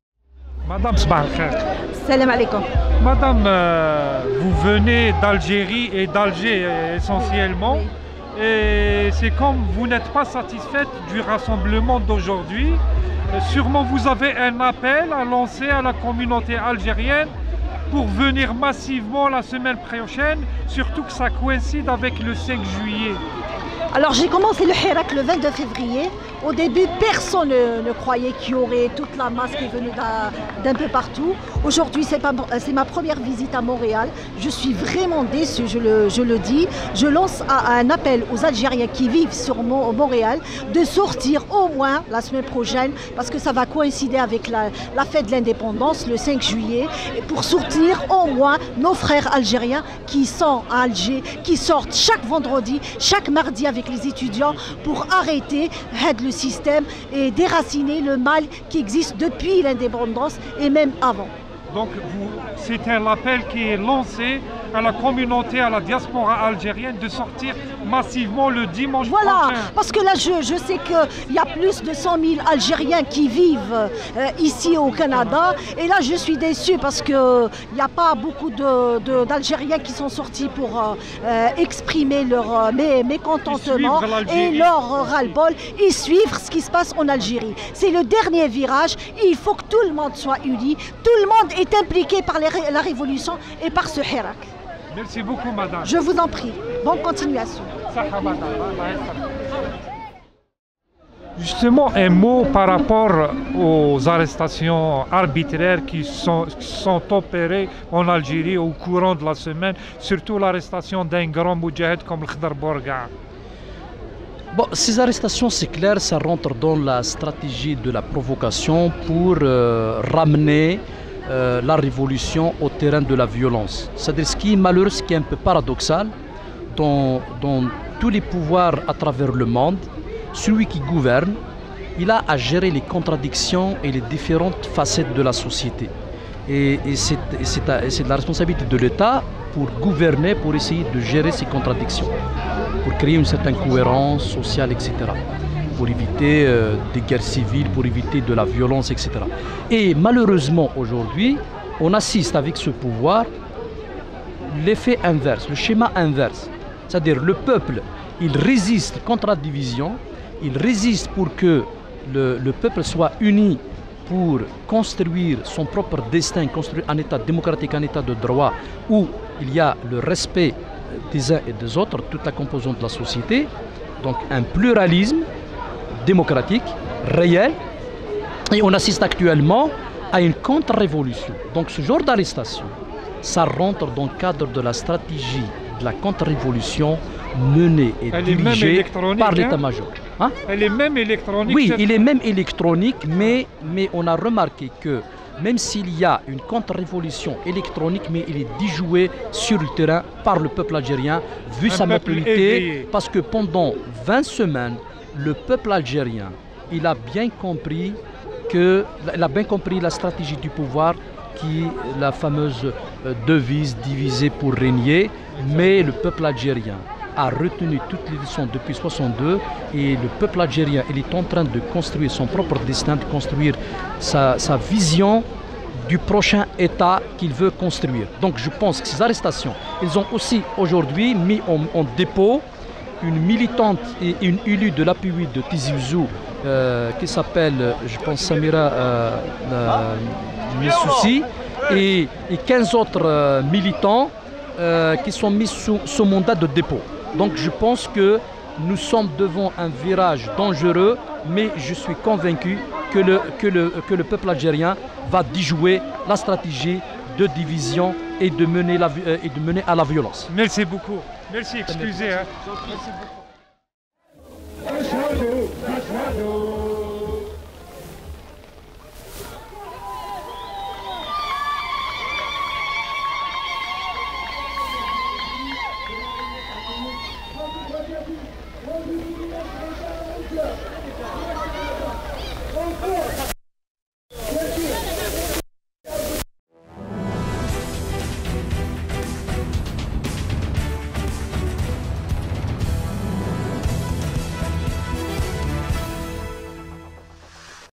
Madame Sbarkher. Salam alaikum. Madame, euh, vous venez d'Algérie et d'Alger essentiellement. Oui. Et c'est comme vous n'êtes pas satisfaite du rassemblement d'aujourd'hui. Sûrement vous avez un appel à lancer à la communauté algérienne pour venir massivement la semaine prochaine, surtout que ça coïncide avec le cinq juillet. Alors j'ai commencé le Hirak le vingt-deux février. Au début, personne ne, ne croyait qu'il y aurait toute la masse qui est venue d'un peu partout. Aujourd'hui, c'est ma première visite à Montréal. Je suis vraiment déçue, je le, je le dis. Je lance un, un appel aux Algériens qui vivent sur Mo Montréal de sortir au moins la semaine prochaine, parce que ça va coïncider avec la, la fête de l'indépendance, le cinq juillet, pour soutenir au moins nos frères algériens qui sont à Alger, qui sortent chaque vendredi, chaque mardi avec les étudiants pour arrêter le système et déraciner le mal qui existe depuis l'indépendance et même avant. Donc c'est un appel qui est lancé à la communauté, à la diaspora algérienne de sortir massivement le dimanche voilà, prochain. Voilà, parce que là je, je sais qu'il y a plus de cent mille Algériens qui vivent euh, ici au Canada et là je suis déçue parce qu'il n'y a pas beaucoup d'Algériens qui sont sortis pour euh, exprimer leur euh, mécontentement et, et leur ras-le-bol et suivre ce qui se passe en Algérie. C'est le dernier virage, il faut que tout le monde soit uni, tout le monde est impliqué par les, la révolution et par ce Hirak. Merci beaucoup, madame. Je vous en prie. Bonne continuation. Justement, un mot par rapport aux arrestations arbitraires qui sont, qui sont opérées en Algérie au courant de la semaine, surtout l'arrestation d'un grand moudjahid comme le Khdar Bourga'a. Bon, ces arrestations, c'est clair, ça rentre dans la stratégie de la provocation pour euh, ramener Euh, la révolution au terrain de la violence. C'est-à-dire ce qui est malheureux, ce qui est un peu paradoxal, dans, dans tous les pouvoirs à travers le monde, celui qui gouverne, il a à gérer les contradictions et les différentes facettes de la société. Et, et c'est de la responsabilité de l'État pour gouverner, pour essayer de gérer ces contradictions, pour créer une certaine cohérence sociale, et cetera, pour éviter euh, des guerres civiles, pour éviter de la violence, et cetera. Et malheureusement, aujourd'hui, on assiste avec ce pouvoir l'effet inverse, le schéma inverse. C'est-à-dire le peuple, il résiste contre la division, il résiste pour que le, le peuple soit uni pour construire son propre destin, construire un État démocratique, un État de droit, où il y a le respect des uns et des autres, toute la composante de la société, donc un pluralisme démocratique, réel, et on assiste actuellement à une contre-révolution. Donc ce genre d'arrestation, ça rentre dans le cadre de la stratégie de la contre-révolution menée et Elle dirigée par l'état-major. Hein? Elle est même électronique. Oui, il est même électronique, mais, mais on a remarqué que même s'il y a une contre-révolution électronique, mais il est déjoué sur le terrain par le peuple algérien, vu Un sa maturité, parce que pendant vingt semaines, le peuple algérien, il a bien compris que, il a bien compris la stratégie du pouvoir, qui est la fameuse devise diviser pour régner, mais le peuple algérien a retenu toutes les leçons depuis soixante-deux et le peuple algérien, il est en train de construire son propre destin, de construire sa, sa vision du prochain État qu'il veut construire. Donc je pense que ces arrestations, ils ont aussi aujourd'hui mis en, en dépôt une militante et une élue de l'A P huit de Tizi Ouzou euh, qui s'appelle, je pense, Samira euh, euh, Messoussi et, et quinze autres euh, militants euh, qui sont mis sous, sous mandat de dépôt. Donc je pense que nous sommes devant un virage dangereux, mais je suis convaincu que le, que le, que le peuple algérien va déjouer la stratégie de division et de mener, la, euh, et de mener à la violence. Merci beaucoup. Merci, excusez. Hein. Merci beaucoup.